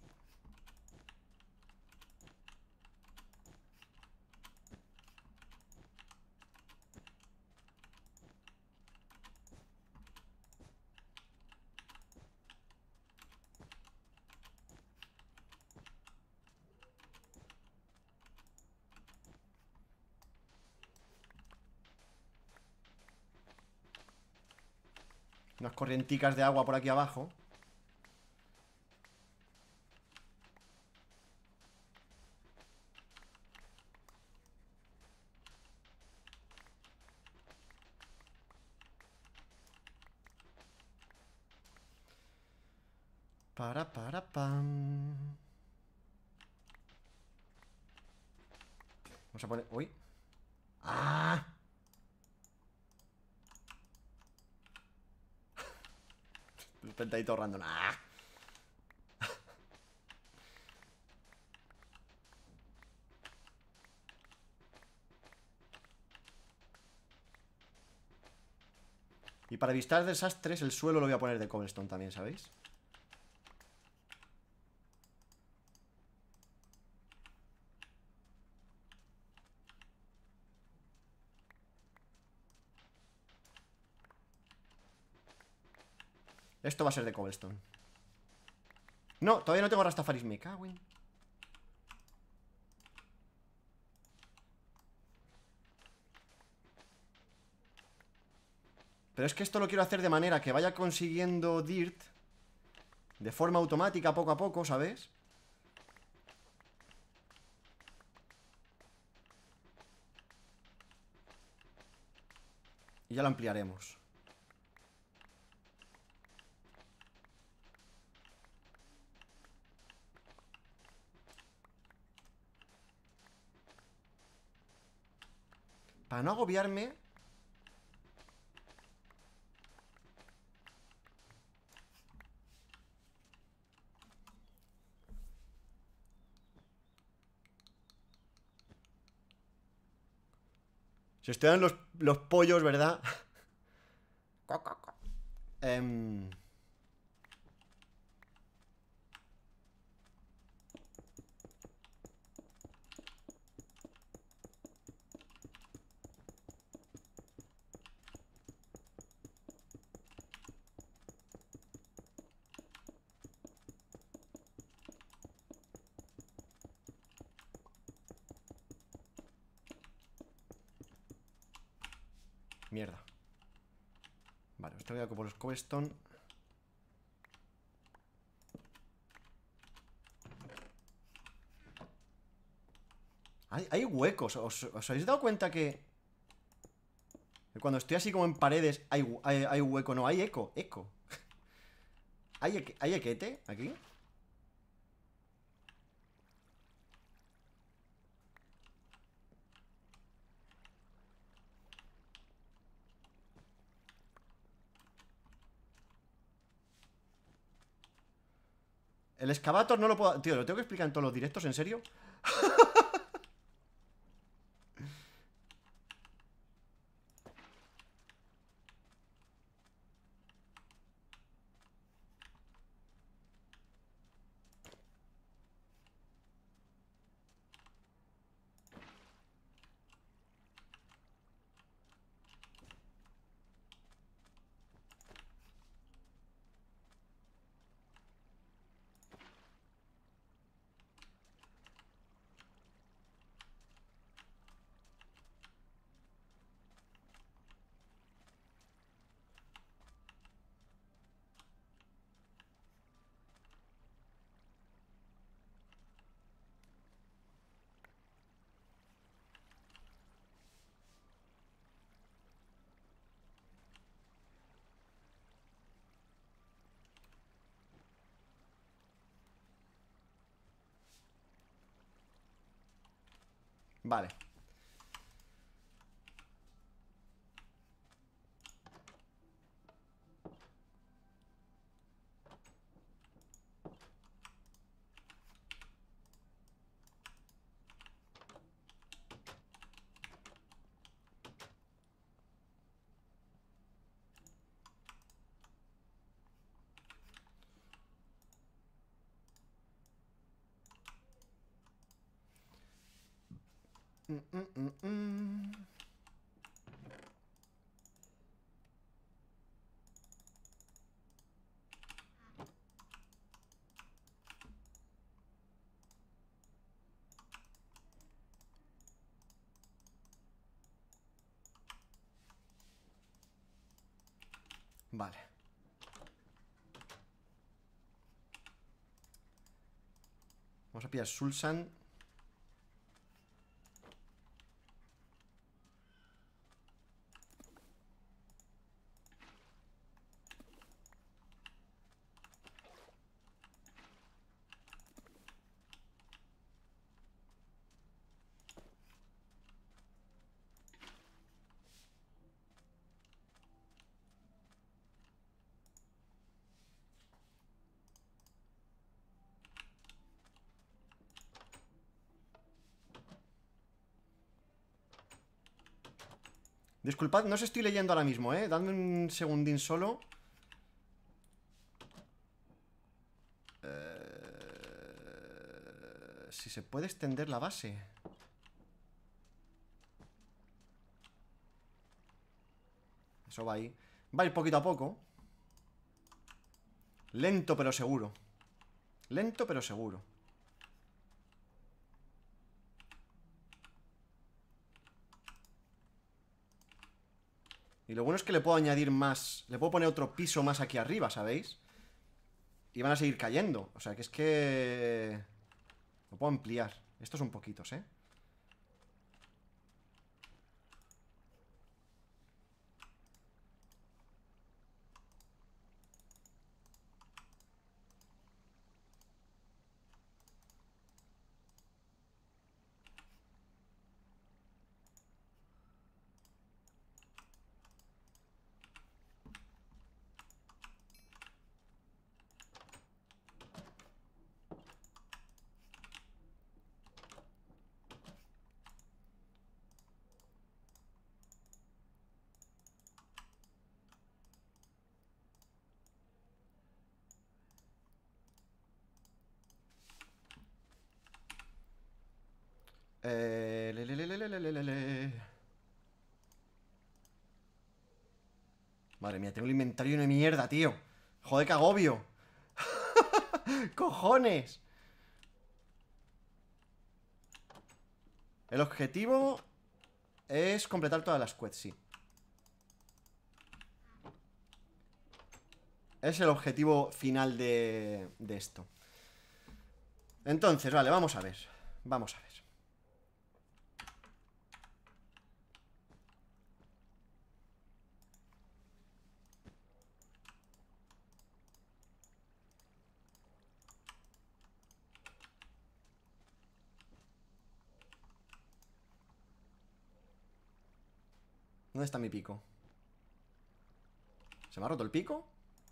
Unas corrienticas de agua por aquí abajo. Pam. Vamos a poner... ¡Uy! ¡Ah! El pentadito random. ¡Ah! Y para evitar desastres, el suelo lo voy a poner de cobblestone también, ¿sabéis? Esto va a ser de cobblestone. No, todavía no tengo Rastafaris. Me cago en... Pero es que esto lo quiero hacer de manera que vaya consiguiendo dirt de forma automática, poco a poco, ¿sabes? Y ya lo ampliaremos. Para no agobiarme... Se estudian los pollos, ¿verdad? Mierda. Vale, esto voy a por los cobblestone. Hay huecos. ¿Os habéis dado cuenta que cuando estoy así como en paredes hay hueco? No, hay eco. ¿Hay equete aquí? El excavator no lo puedo... Tío, ¿lo tengo que explicar en todos los directos? ¿En serio? Vale. Vale. Vamos a pillar Sulsan. Disculpad, no os estoy leyendo ahora mismo, ¿eh? Dadme un segundín solo. Si se puede extender la base. Eso va ahí. Va a ir poquito a poco. Lento pero seguro. Lento pero seguro. Y lo bueno es que le puedo añadir más. Le puedo poner otro piso más aquí arriba, ¿sabéis? Y van a seguir cayendo. O sea que es que... Lo puedo ampliar. Estos son poquitos, ¿eh? Eh, le, le, le, le, le, le, le, le. Madre mía, tengo el inventario de mierda, tío. Joder, qué agobio. ¡Cojones! El objetivo es completar todas las quests, sí. Es el objetivo final de esto. Entonces, vale, vamos a ver. Vamos a ver. ¿Dónde está mi pico? ¿Se me ha roto el pico?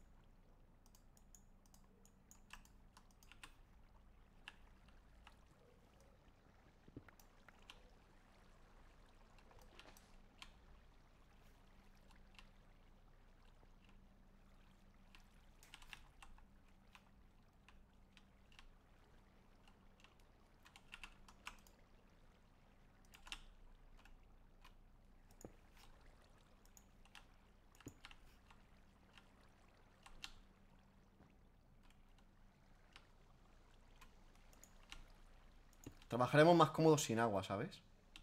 Trabajaremos más cómodos sin agua, ¿sabes?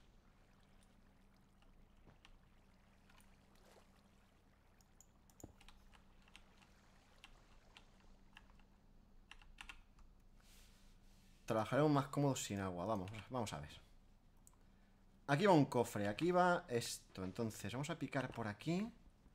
Trabajaremos más cómodos sin agua. Vamos a ver. Aquí va un cofre, aquí va esto. Entonces, vamos a picar por aquí.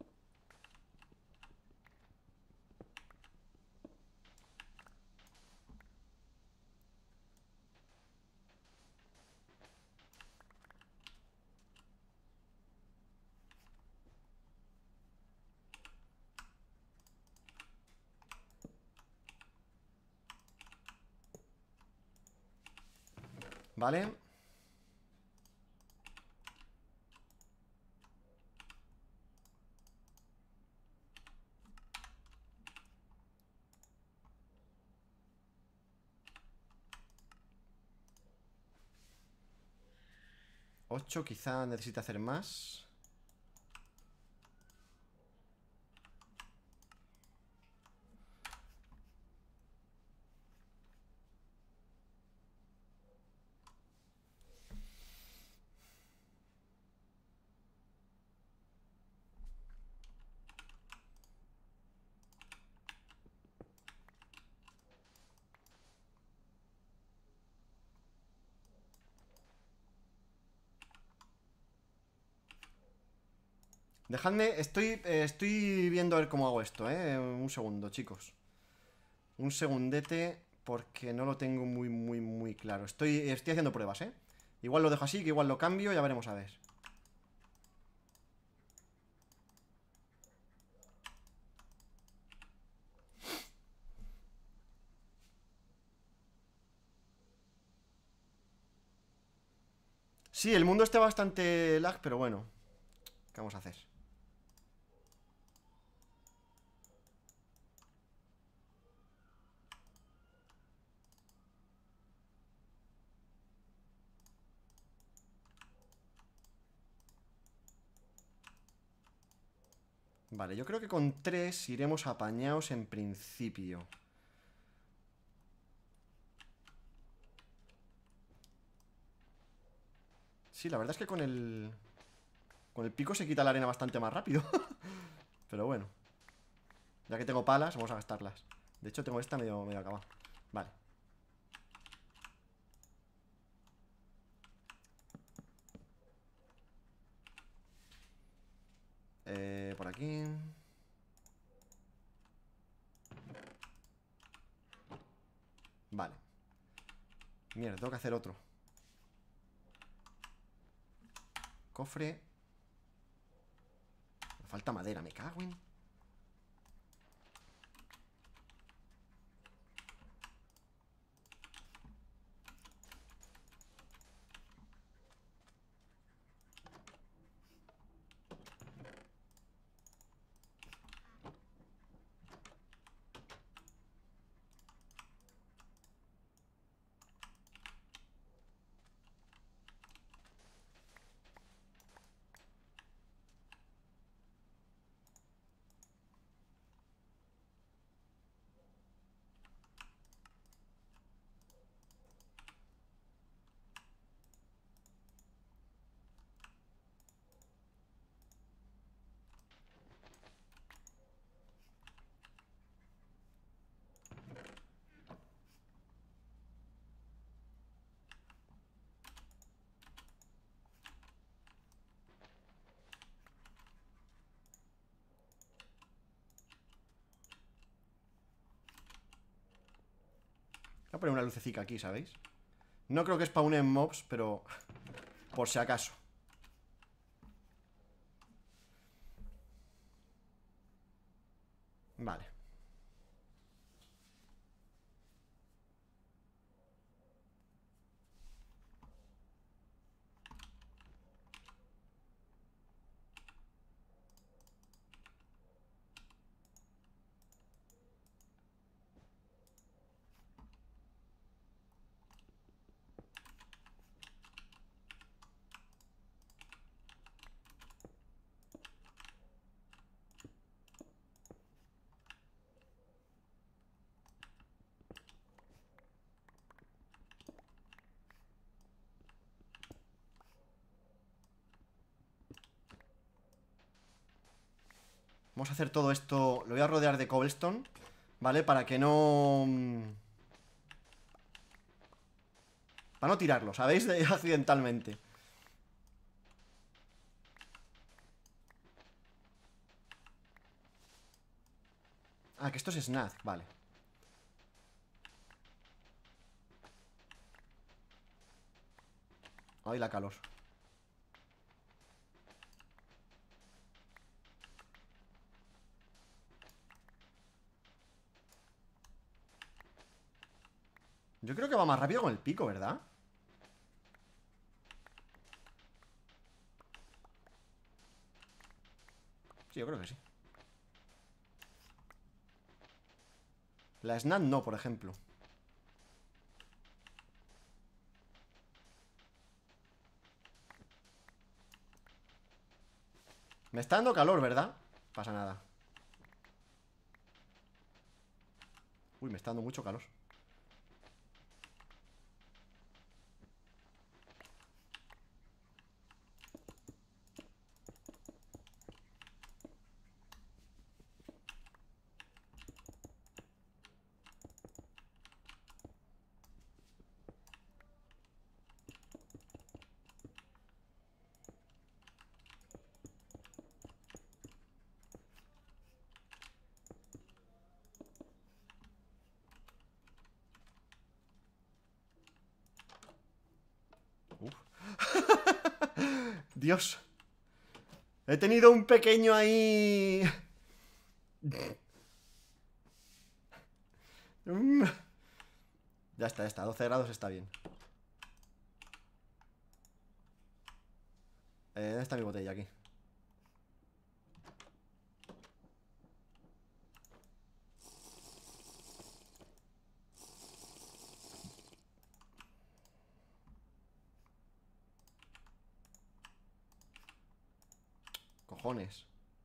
¿Vale? Ocho, quizá necesite hacer más. Dejadme, estoy viendo a ver cómo hago esto, ¿eh? Un segundo, chicos. Un segundete, porque no lo tengo muy claro. Estoy haciendo pruebas, ¿eh? Igual lo dejo así, que igual lo cambio, ya veremos a ver. Sí, el mundo está bastante lag, pero bueno. ¿Qué vamos a hacer? Vale, yo creo que con 3 iremos apañados en principio. Sí, la verdad es que con el... Con el pico se quita la arena bastante más rápido. Pero bueno. Ya que tengo palas, vamos a gastarlas. De hecho, tengo esta medio acabada. Vale. Por aquí. Vale. Mierda, tengo que hacer otro. Cofre. Me falta madera, me cago en... a poner una lucecica aquí, ¿sabéis? No creo que spawnen mobs, pero por si acaso. Vale. Vamos a hacer todo esto. Lo voy a rodear de cobblestone, ¿vale? Para que no... Para no tirarlo, ¿sabéis? Accidentalmente. Ah, que esto es snag, vale. Ay, la calor. Yo creo que va más rápido con el pico, ¿verdad? Sí, yo creo que sí. La snap no, por ejemplo. Me está dando calor, ¿verdad? Pasa nada. Uy, me está dando mucho calor. Dios. He tenido un pequeño ahí... Ya está, 12 grados está bien. ¿Dónde está mi botella? Aquí. Cojones.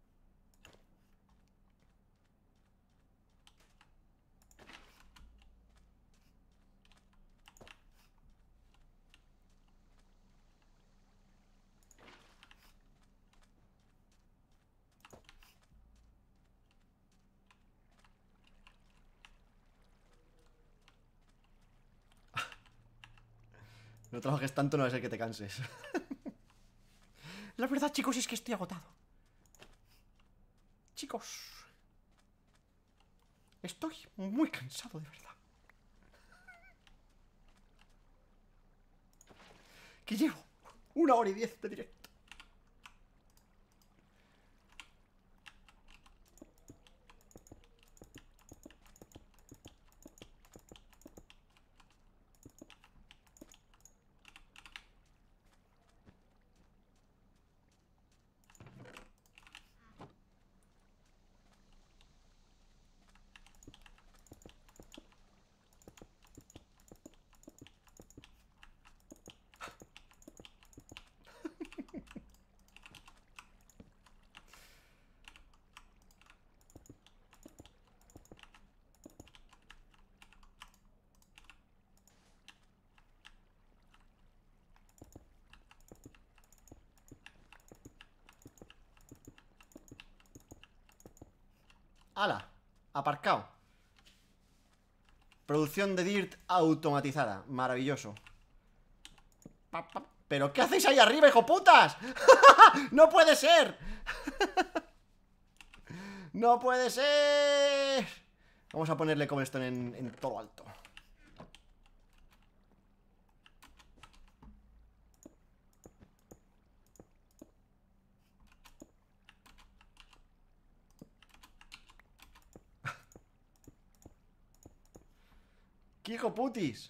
No trabajes tanto, no va a ser que te canses. La verdad, chicos, es que estoy agotado. Chicos, estoy muy cansado, de verdad. Que llevo 1 hora y 10 de directo. ¡Hala! Aparcado. Producción de dirt automatizada. Maravilloso. ¿Pero qué hacéis ahí arriba, hijo putas? ¡No puede ser! ¡No puede ser! Vamos a ponerle cobblestone en todo alto. ¡Qué hijo putis!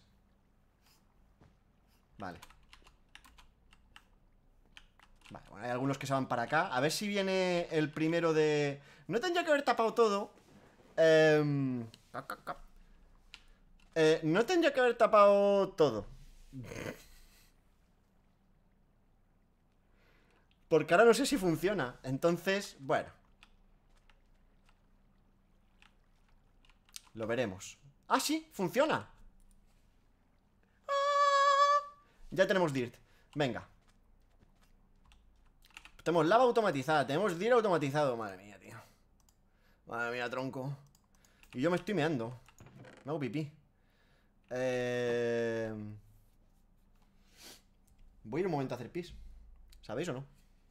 Vale. Vale, bueno, hay algunos que se van para acá. A ver si viene el primero de... No tendría que haber tapado todo. No tendría que haber tapado todo. Porque ahora no sé si funciona. Entonces, bueno. Lo veremos. ¡Ah, sí! ¡Funciona! Ya tenemos Dirt. Venga. Tenemos lava automatizada. Tenemos Dirt automatizado. Madre mía, tío. Madre mía, tronco. Y yo me estoy meando. Me hago pipí. Voy a ir un momento a hacer pis. ¿Sabéis o no?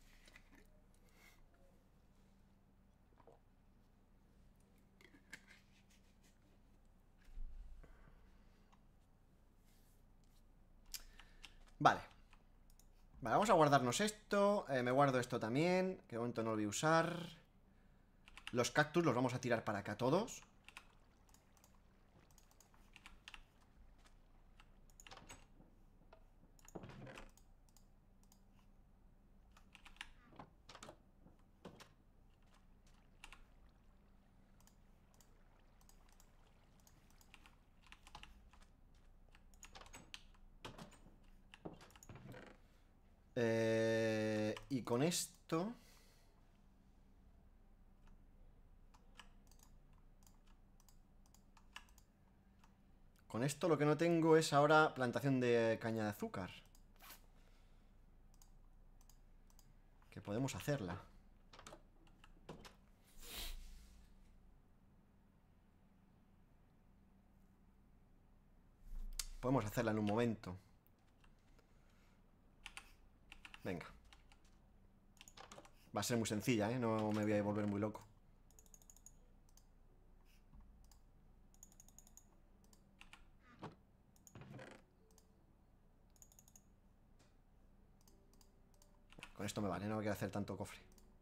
Vale. Vale, vamos a guardarnos esto. Me guardo esto también, que de momento no lo voy a usar. Los cactus los vamos a tirar para acá todos. Y con esto... Con esto lo que no tengo es ahora plantación de caña de azúcar. Que podemos hacerla. Podemos hacerla en un momento. Venga. Va a ser muy sencilla, ¿eh? No me voy a volver muy loco. Con esto me vale, no quiero hacer tanto cofre.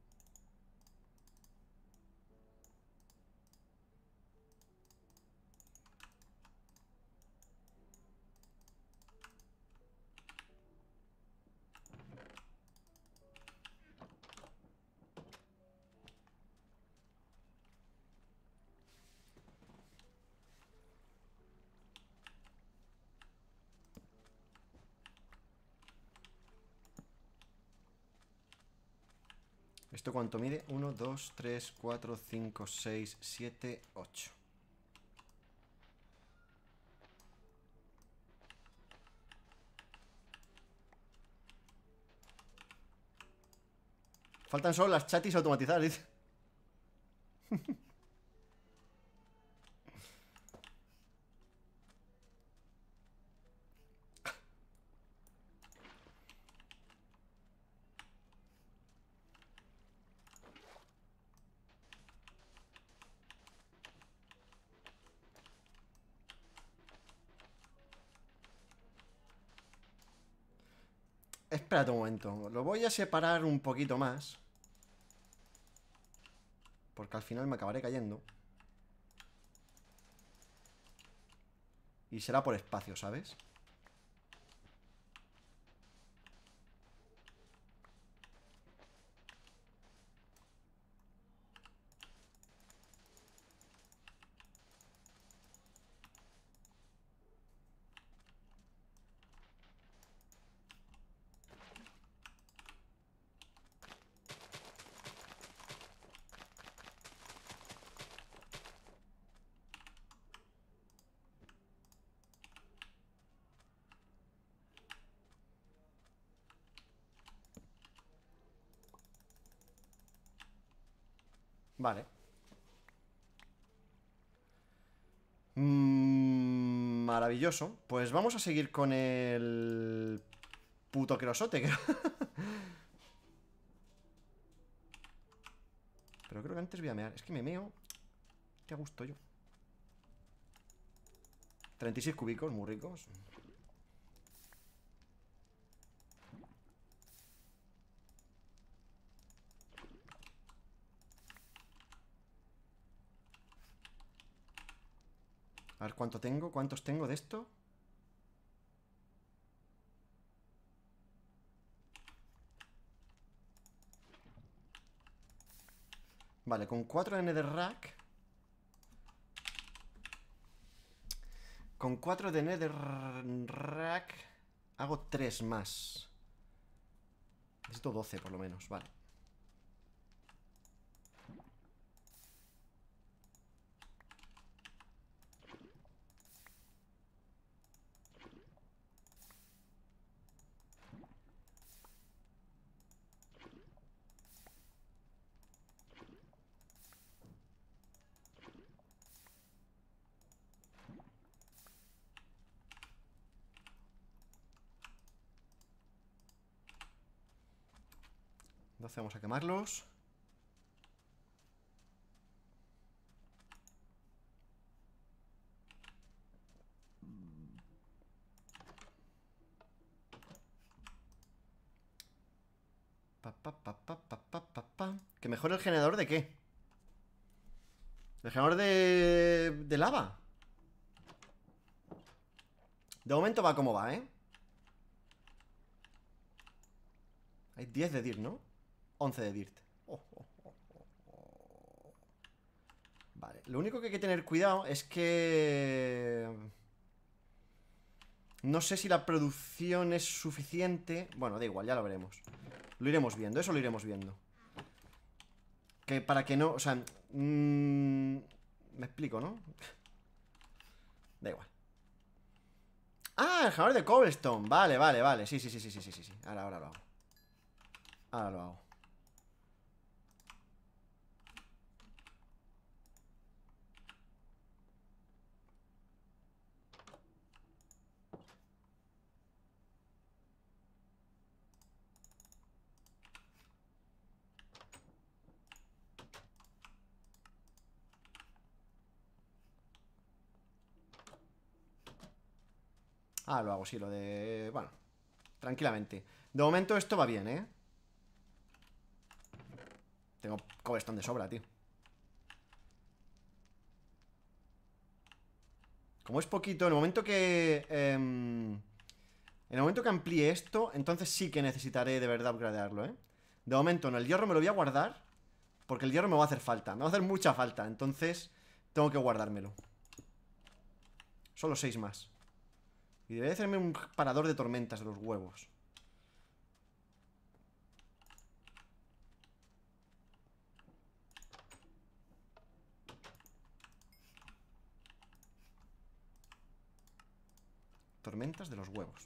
¿Esto cuánto mide? 1, 2, 3, 4, 5, 6, 7, 8. Faltan solo las chatis automatizadas, dice. Espérate un momento. Lo voy a separar un poquito más. Porque al final me acabaré cayendo. Y será por espacio, ¿sabes? Vale. Maravilloso. Pues vamos a seguir con el... puto crosote, creo. Pero creo que antes voy a mear. Es que me meo. Qué a gusto yo. 36 cúbicos, muy ricos. A ver cuánto tengo. ¿Cuántos tengo de esto? Vale, con 4 de Netherrack. Con 4 de Netherrack hago 3 más. Necesito 12 por lo menos, vale. Entonces vamos a quemarlos. ¿Que mejore el generador de qué? ¿El generador de lava? De momento va como va, ¿eh? Hay 10 de dirt, ¿no? 11 de dirt. Vale, lo único que hay que tener cuidado es que... no sé si la producción es suficiente. Bueno, da igual, ya lo veremos. Lo iremos viendo, eso lo iremos viendo. Que para que no... o sea... me explico, ¿no? Da igual. Ah, el generador de cobblestone. Vale, vale, vale. Sí. Ahora lo hago. Ahora lo hago. Ah, lo hago, sí, lo de... bueno, tranquilamente. De momento esto va bien, ¿eh? Tengo cobblestone de sobra, tío. Como es poquito, en el momento que... en el momento que amplíe esto, entonces sí que necesitaré de verdad upgradearlo, ¿eh? De momento no, el hierro me lo voy a guardar, porque el hierro me va a hacer falta. Me va a hacer mucha falta, entonces tengo que guardármelo. Solo 6 más. Y debería hacerme un parador de tormentas de los huevos. Tormentas de los huevos.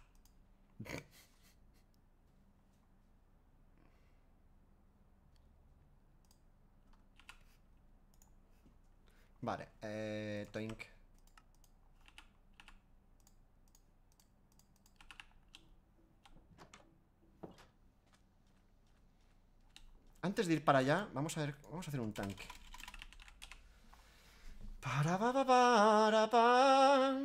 Vale, toink. Antes de ir para allá, vamos a ver, vamos a hacer un tanque. Para pa.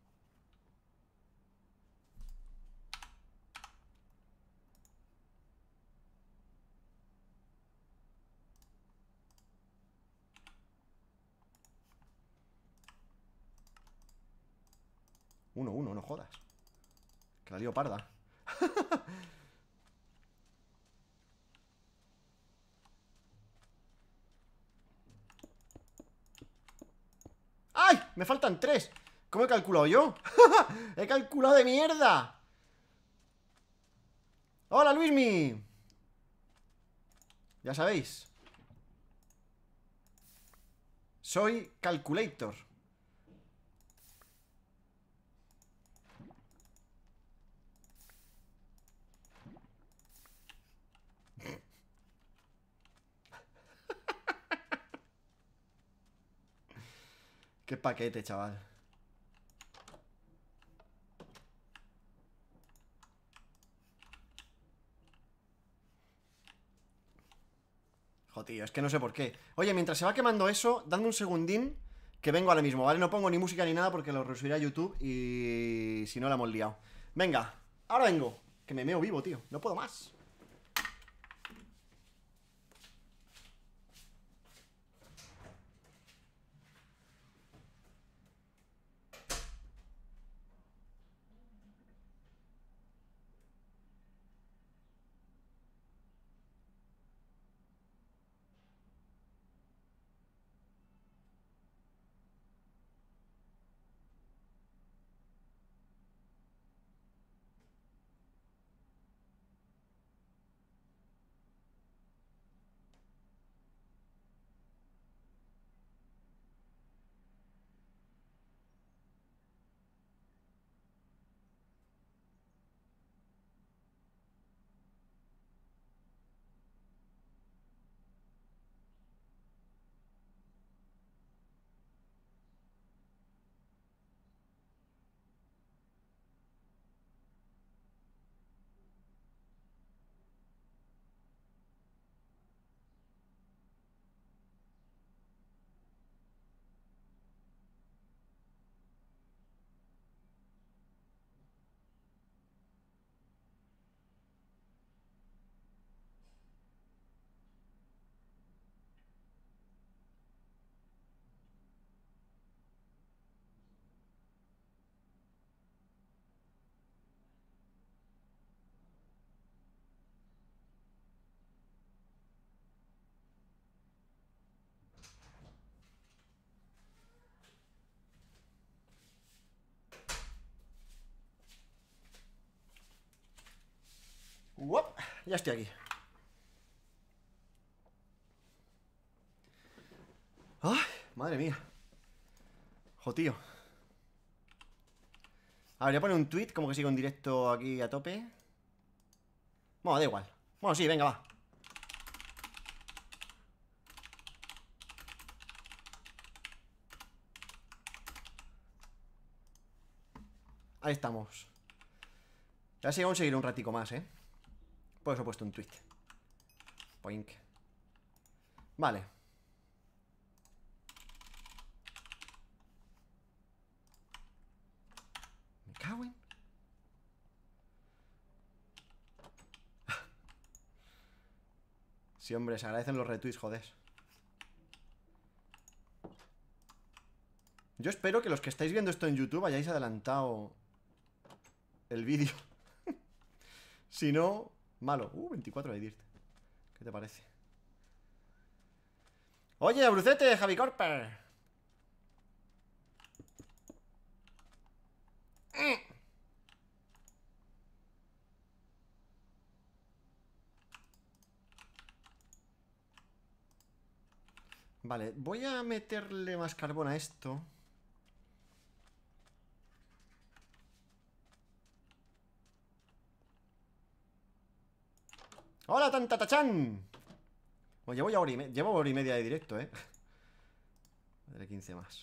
1-1, no jodas. Que la lío parda. ¡Ay! Me faltan 3. ¿Cómo he calculado yo? ¡He calculado de mierda! ¡Hola, Luismi! Ya sabéis. Soy Calculator. Qué paquete, chaval. Jo, tío, es que no sé por qué. Oye, mientras se va quemando eso, dadme un segundín, que vengo ahora mismo, ¿vale? No pongo ni música ni nada porque lo resubiré a YouTube y si no la hemos liado. Venga, ahora vengo. Que me meo vivo, tío. No puedo más. Ya estoy aquí. ¡Ay! Madre mía. Jo, tío. A ver, voy a poner un tweet como que sigo en directo aquí a tope. Bueno, da igual. Bueno, sí, venga, va. Ahí estamos. Ya si vamos a seguir un ratico más, ¿eh? Por eso he puesto un tweet. Poink. Vale. Me cago en... Sí, hombre, se agradecen los retweets, joder. Yo espero que los que estáis viendo esto en YouTube hayáis adelantado el vídeo. Si no, malo. 24 de Dirt. ¿Qué te parece? Oye, Brucete, Javi Corper. Vale, voy a meterle más carbón a esto. ¡Hola, Tantatachan! Pues llevo ya llevo hora y media de directo, ¿eh? De 15 más.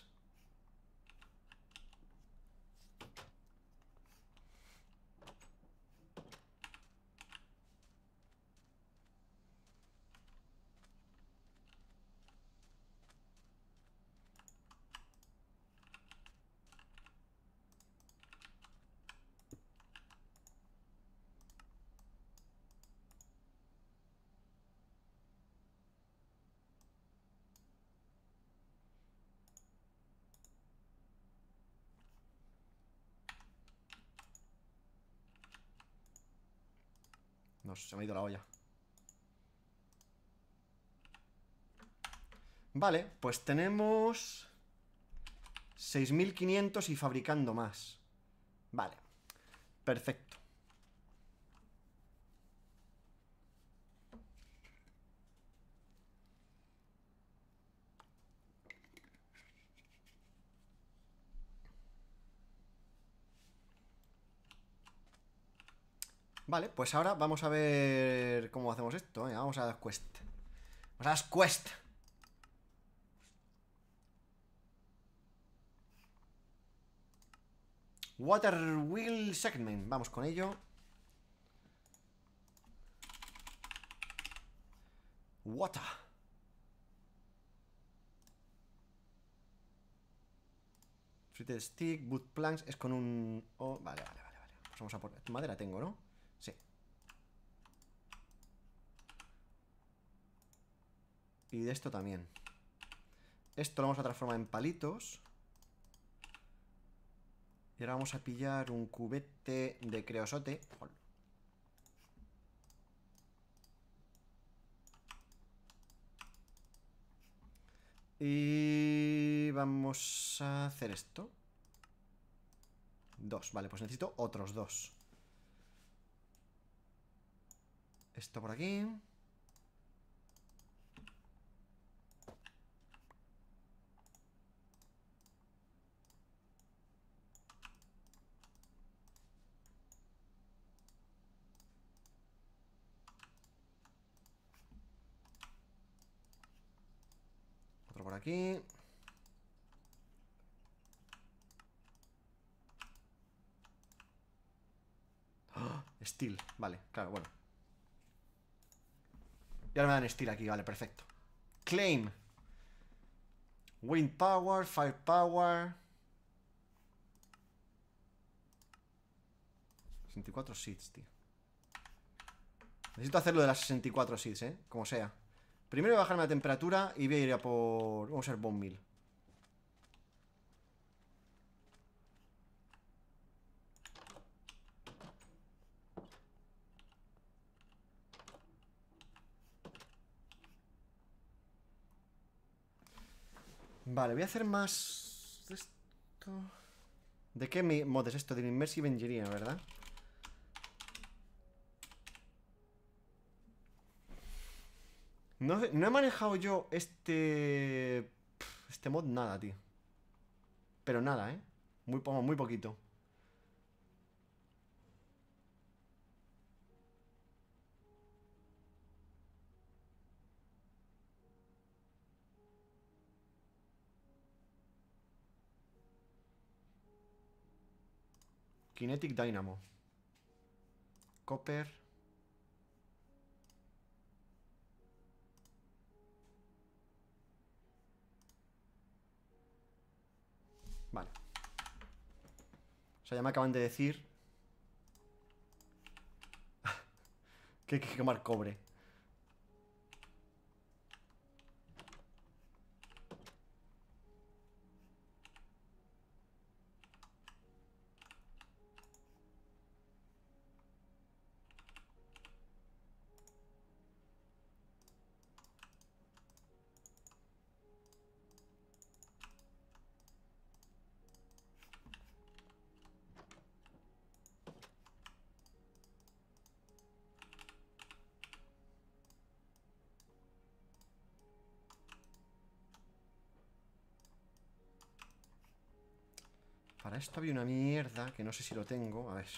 No, se me ha ido la olla. Vale, pues tenemos 6.500 y fabricando más. Vale, perfecto. Vale, pues ahora vamos a ver cómo hacemos esto. Venga, vamos a las quest. Vamos a las quest. Water Wheel Segment. Vamos con ello. Water. Fritted Stick, Wood Planks. Es con un... Oh, vale. Pues vamos a por... Madera tengo, ¿no? Sí. Y de esto también. Esto lo vamos a transformar en palitos. Y ahora vamos a pillar un cubete de creosote. Y vamos a hacer esto. 2, vale, pues necesito otros 2. Esto por aquí. Otro por aquí. ¡Oh! Steel, vale, claro, bueno. Y ahora me dan steel aquí, vale, perfecto. Claim. Wind power, fire power. 64 seeds, tío. Necesito hacerlo de las 64 seeds, como sea. Primero voy a bajarme la temperatura y voy a ir a por... Vamos a hacer bomb mill. Vale, voy a hacer más... de esto... ¿De qué mod es esto? De Immersive Engineering, ¿verdad? No he manejado yo este mod nada, tío. Pero nada, ¿eh? Muy poquito. Kinetic Dynamo. Copper. Vale. O sea, ya me acaban de decir que hay que quemar cobre. Para esto había una mierda que no sé si lo tengo. A ver.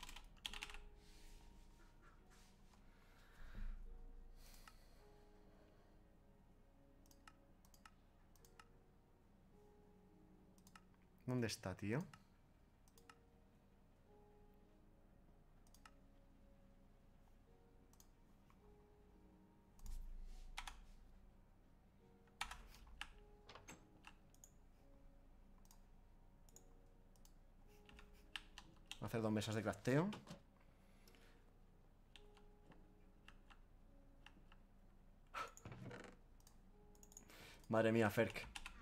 ¿Dónde está, tío? Voy a hacer 2 mesas de crafteo. Madre mía, Ferk.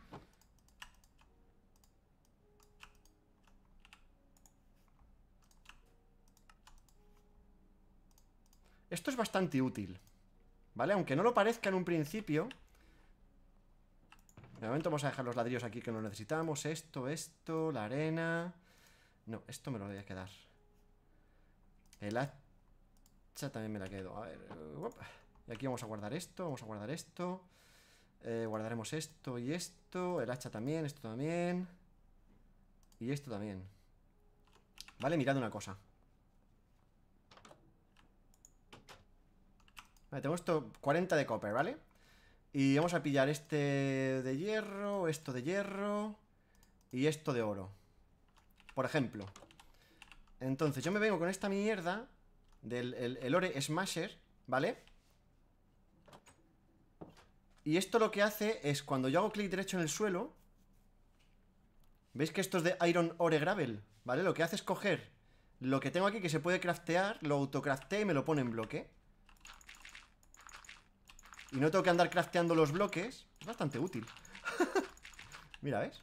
Esto es bastante útil, ¿vale? Aunque no lo parezca en un principio. De momento vamos a dejar los ladrillos aquí que no necesitamos. Esto, la arena. No, esto me lo voy a quedar. El hacha también me la quedo. A ver. Y aquí vamos a guardar esto. Vamos a guardar esto. Guardaremos esto y esto. El hacha también, esto también. Y esto también. Vale, mirad una cosa. Vale, tengo esto 40 de copper, ¿vale? Y vamos a pillar este de hierro, esto de hierro y esto de oro, por ejemplo. Entonces yo me vengo con esta mierda del el Ore Smasher, ¿vale? Y esto lo que hace es, cuando yo hago clic derecho en el suelo, ¿veis que esto es de Iron Ore Gravel? ¿Vale? Lo que hace es coger lo que tengo aquí que se puede craftear, lo autocraftea y me lo pone en bloque. Y no tengo que andar crafteando los bloques. Es bastante útil. Mira, ¿ves?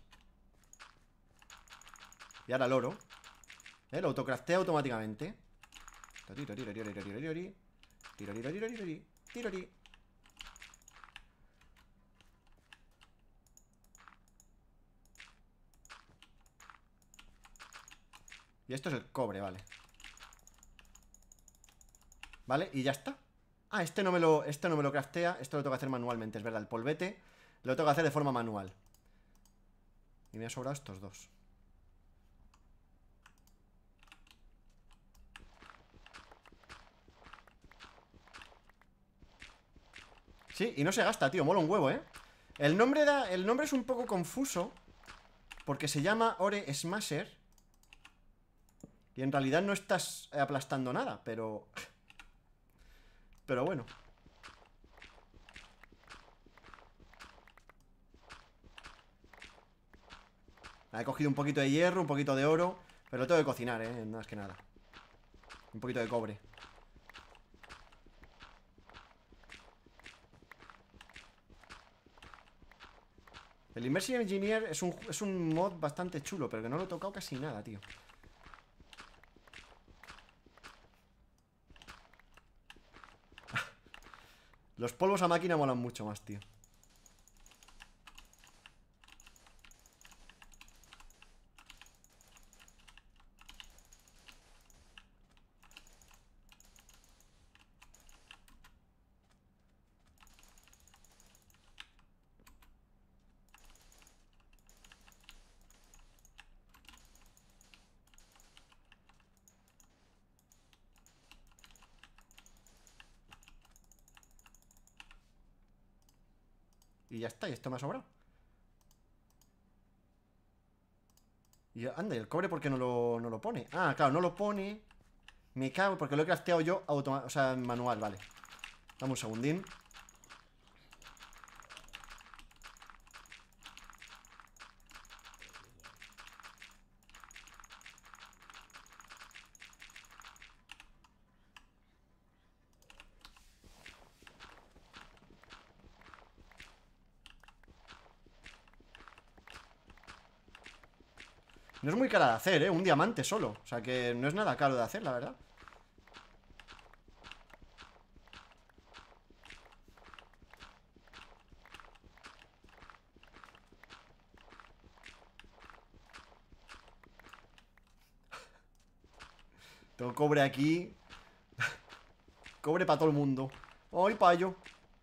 Y ahora el oro. Lo autocraftea automáticamente. Y esto es el cobre, vale. Vale, y ya está. Ah, este no me lo craftea. Esto lo tengo que hacer manualmente, es verdad. El polvete lo tengo que hacer de forma manual. Y me ha sobrado estos dos. Sí, y no se gasta, tío, mola un huevo, ¿eh? El nombre es un poco confuso, porque se llama Ore Smasher. Y en realidad no estás aplastando nada, pero... Pero bueno. He cogido un poquito de hierro, un poquito de oro, pero lo tengo que cocinar, más que nada. Un poquito de cobre. El Immersive Engineer es un mod bastante chulo, pero que no lo he tocado casi nada, tío. Los polvos a máquina molan mucho más, tío. Y ya está, y esto me ha sobrado. Y anda, ¿y el cobre por qué no lo pone? Ah, claro, no lo pone. Me cago, porque lo he crafteado yo o sea, manual, vale. Dame un segundín. No es muy cara de hacer, ¿eh? Un diamante solo. O sea que no es nada caro de hacer, la verdad. Tengo cobre aquí. Cobre para todo el mundo. ¡Ay, payo!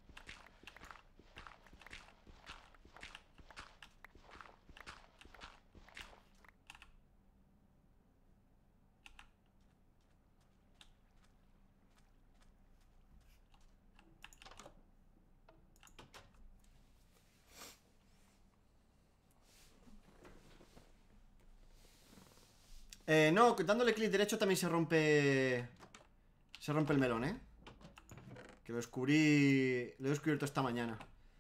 No, dándole clic derecho también se rompe. Se rompe el melón, ¿eh? Que lo descubrí. Lo he descubierto esta mañana.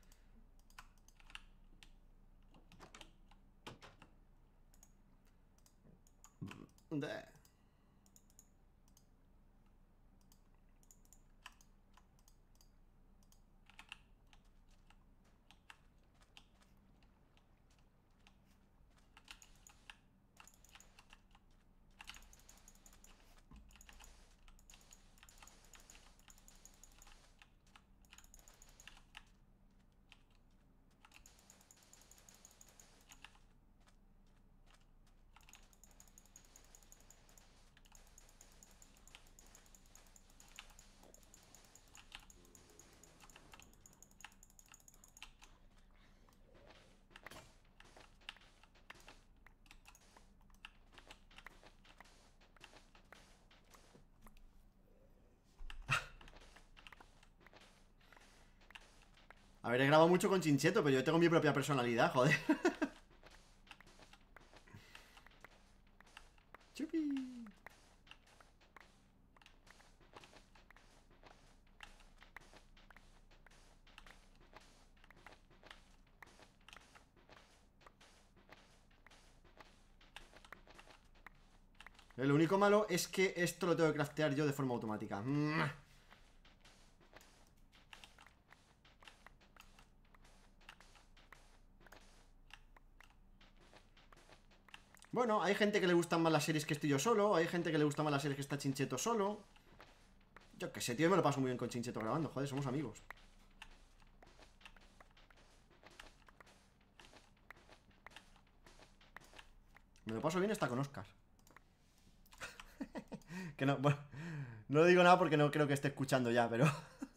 A ver, he grabado mucho con Chincheto, pero yo tengo mi propia personalidad, joder. Chupi. Lo único malo es que esto lo tengo que craftear yo de forma automática. Bueno, hay gente que le gustan más las series que estoy yo solo. Hay gente que le gustan más las series que está Chincheto solo. Yo qué sé, tío, me lo paso muy bien con Chincheto grabando. Joder, somos amigos. Me lo paso bien hasta con Oscar. Que no, bueno, no digo nada porque no creo que esté escuchando ya, pero...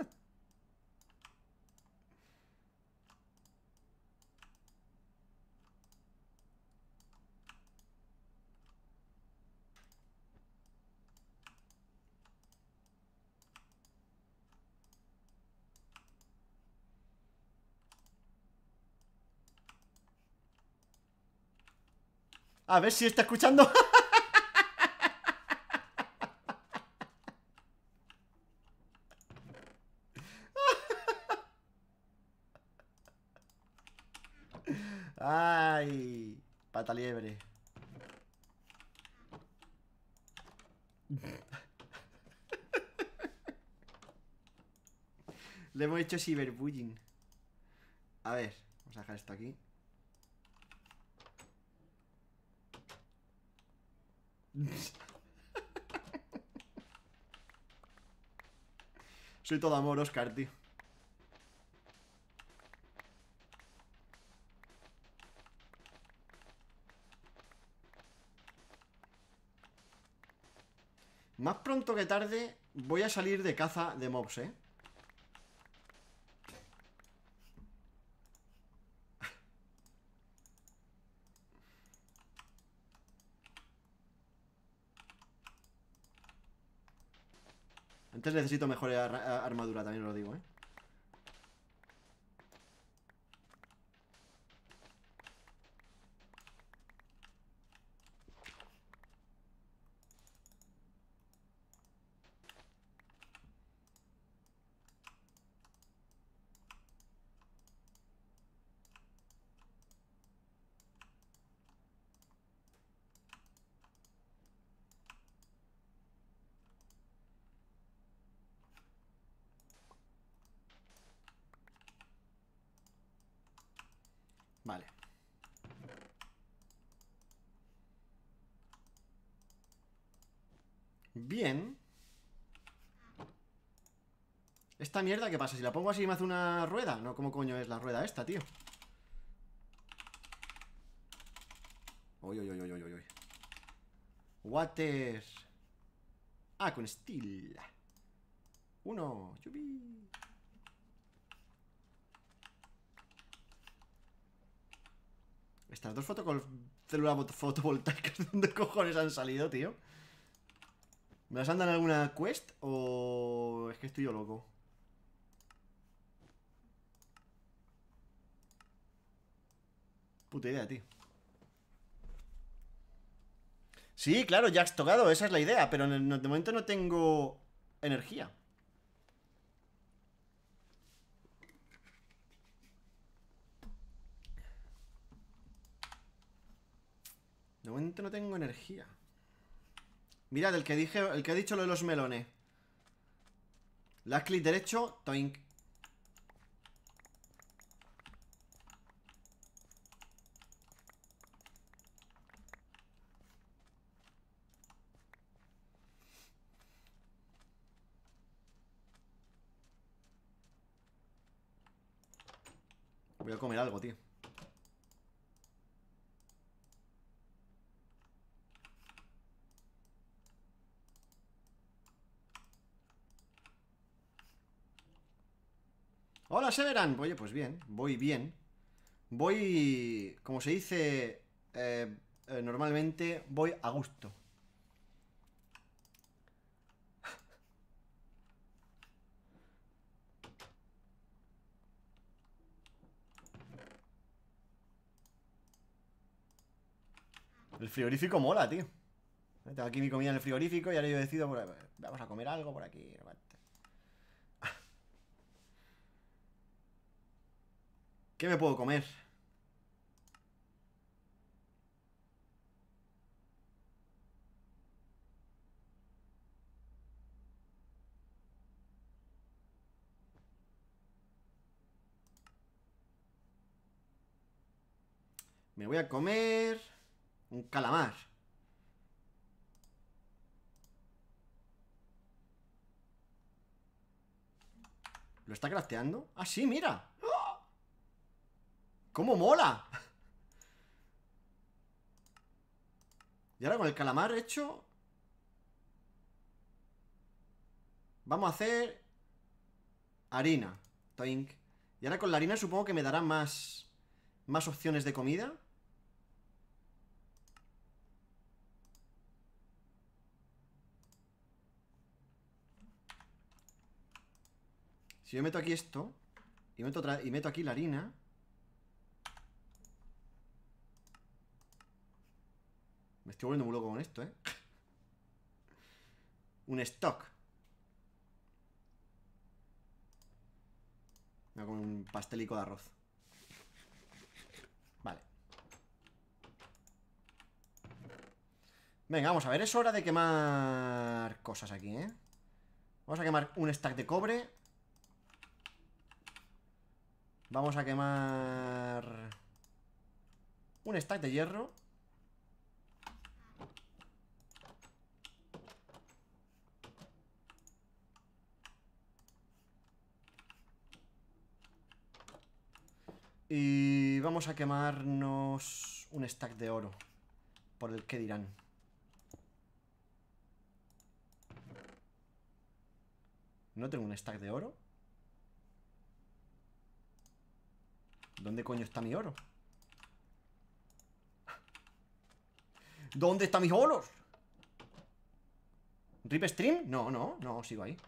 A ver si está escuchando. Ay, pata liebre. Le hemos hecho ciberbullying. A ver, vamos a dejar esto aquí. Soy todo amor, Oscar, tío. Más pronto que tarde voy a salir de caza de mobs, ¿eh? Antes necesito mejor armadura, también lo digo, ¿eh? Vale. Bien. ¿Esta mierda qué pasa? Si la pongo así me hace una rueda. No, ¿cómo coño es la rueda esta, tío? Uy, uy, uy, uy, uy, uy. Water. Ah, con steel. Uno. Yubi. Estas dos células fotovoltaicas, ¿dónde cojones han salido, tío? ¿Me las andan en alguna quest? ¿O es que estoy yo loco? Puta idea, tío. Sí, claro, ya has tocado, esa es la idea. Pero de momento no tengo energía. De momento no tengo energía. Mirad, el que ha dicho lo de los melones. Le das clic derecho, toink. Voy a comer algo, tío. Hola, Severan. Oye, pues bien, voy bien. Voy, como se dice normalmente, voy a gusto. El frigorífico mola, tío. Tengo aquí mi comida en el frigorífico y ahora yo decido, vamos a comer algo por aquí. ¿Qué me puedo comer? Me voy a comer un calamar. ¿Lo está crafteando? ¡Ah, sí, mira! ¡Cómo mola! Y ahora con el calamar hecho vamos a hacer harina. Toink. Y ahora con la harina supongo que me dará más opciones de comida. Si yo meto aquí esto y meto aquí la harina, me estoy volviendo muy loco con esto, ¿eh? Un stock. Con un pastelico de arroz. Vale. Venga, vamos a ver. Es hora de quemar cosas aquí, ¿eh? Vamos a quemar un stack de cobre. Vamos a quemar un stack de hierro. Y vamos a quemarnos un stack de oro. Por el que dirán. ¿No tengo un stack de oro? ¿Dónde coño está mi oro? ¿Dónde están mis oros? ¿Rip Stream? No, no, no, sigo ahí.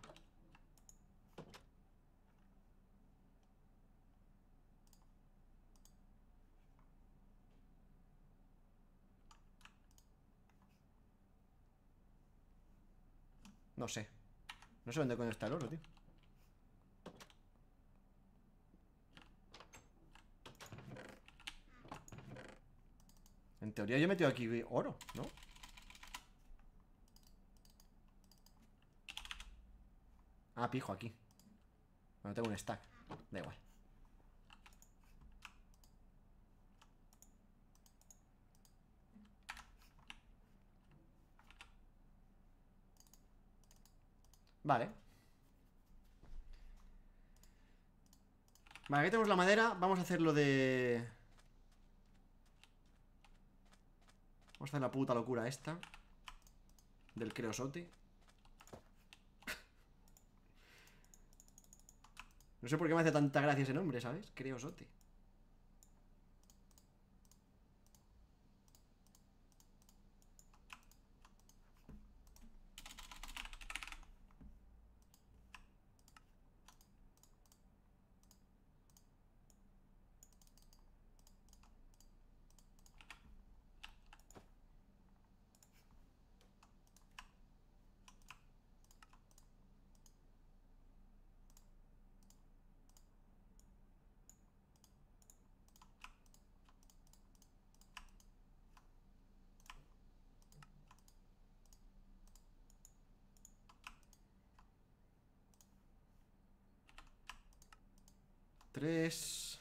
No sé. No sé dónde coño está el oro, tío. En teoría yo he metido aquí oro, ¿no? Ah, pijo, aquí. No tengo un stack. Da igual. Vale. Vale, aquí tenemos la madera. Vamos a hacer lo de... Vamos a hacer la puta locura esta del creosote. No sé por qué me hace tanta gracia ese nombre, ¿sabes? Creosote. Tres.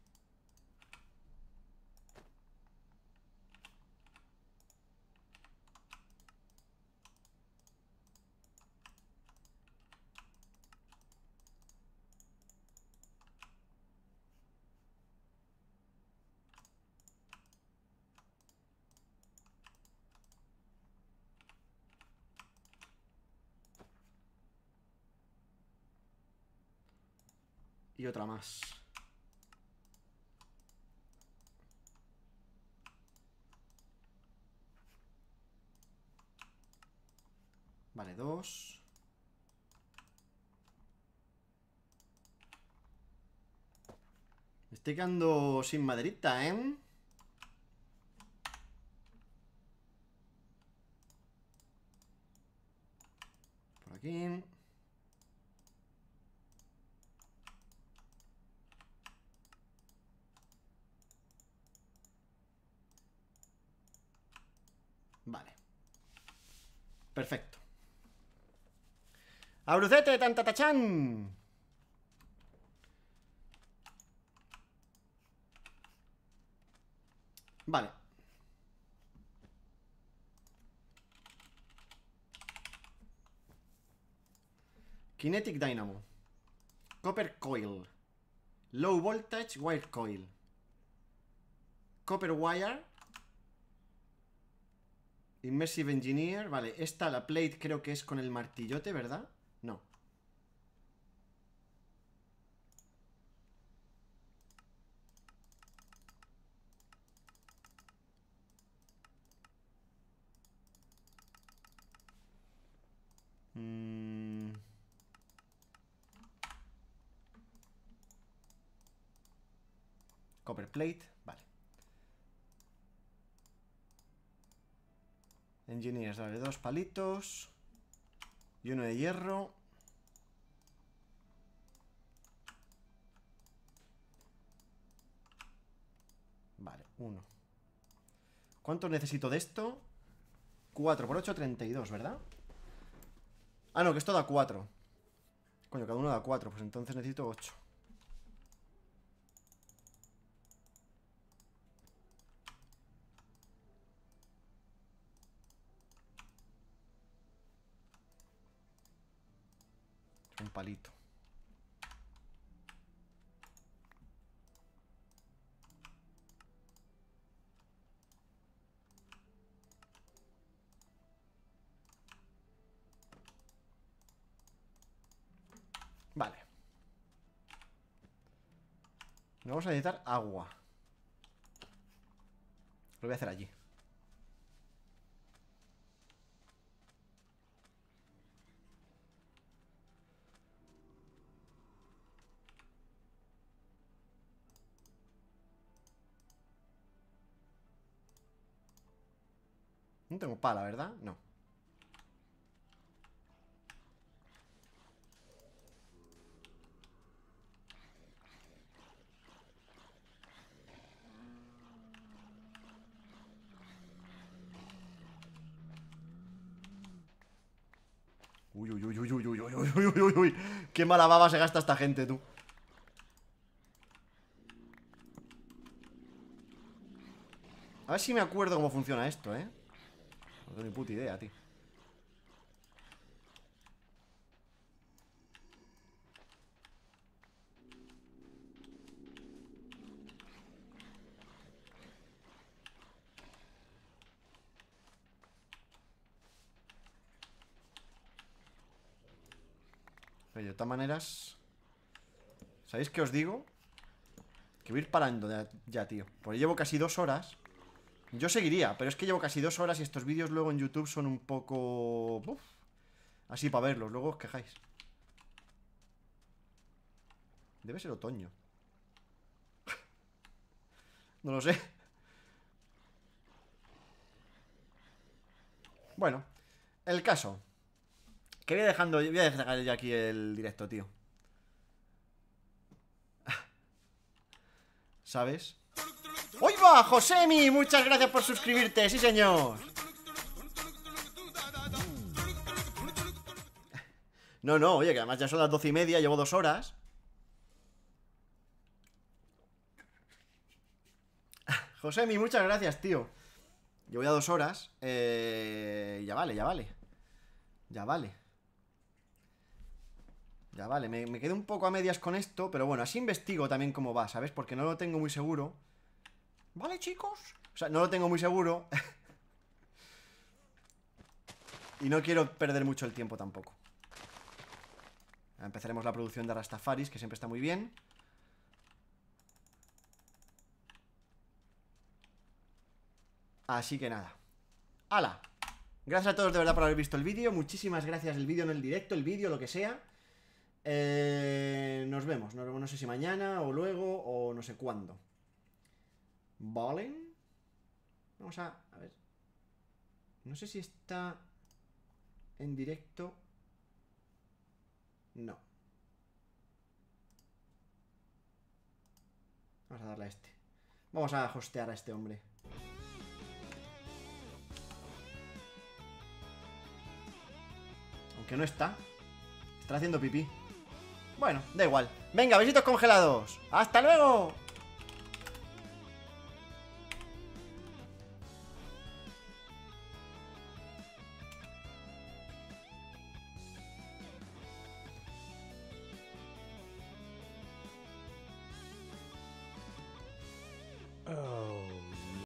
Y otra más. Vale, dos. Me estoy quedando sin maderita, ¿eh? Por aquí. Vale. Perfecto. ¡Abrucete, tantatachán! Vale. Kinetic Dynamo. Copper Coil. Low Voltage Wire Coil. Copper Wire. Immersive Engineer. Vale, esta, la plate, creo que es con el martillote, ¿verdad? No. Copper plate, vale. Engineers, vale, dos palitos. Y uno de hierro. Vale, uno. ¿Cuánto necesito de esto? 4 por 8, 32, ¿verdad? Ah, no, que esto da 4. Coño, cada uno da 4, pues entonces necesito 8. Un palito. Vale. Vamos a necesitar agua. Lo voy a hacer allí. No tengo pala, ¿verdad? No. Uy, uy, uy, uy, uy, uy, uy, uy, uy, uy, uy. Qué mala baba se gasta esta gente, tú. A ver si me acuerdo cómo funciona esto, ¿eh? No tengo ni puta idea, tío. Pero de todas maneras... ¿Sabéis qué os digo? Que voy a ir parando ya, tío. Porque llevo casi 2 horas. Yo seguiría, pero es que llevo casi 2 horas y estos vídeos luego en YouTube son un poco... Uf, así para verlos, luego os quejáis. Debe ser otoño. No lo sé. Bueno, el caso. Que voy a dejar ya aquí el directo, tío. ¿Sabes? ¡Uy va! ¡Josemi! Muchas gracias por suscribirte, sí señor. No, no, oye, que además ya son las 12:30, llevo 2 horas. Josemi, muchas gracias, tío. Llevo ya 2 horas. Ya vale, ya vale. Ya vale. Ya vale, me quedo un poco a medias con esto. Pero bueno, así investigo también cómo va, ¿sabes? Porque no lo tengo muy seguro. ¿Vale, chicos? O sea, no lo tengo muy seguro. Y no quiero perder mucho el tiempo tampoco. Empezaremos la producción de Rastafaris, que siempre está muy bien. Así que nada. ¡Hala! Gracias a todos de verdad por haber visto el vídeo. Muchísimas gracias, el vídeo, no el directo, el vídeo, lo que sea. Nos vemos, no sé si mañana o luego o no sé cuándo. ¿Vale? Vamos a ver. No sé si está en directo. No. Vamos a darle a este. Vamos a hostear a este hombre. Aunque no está. Está haciendo pipí. Bueno, da igual. Venga, besitos congelados. ¡Hasta luego!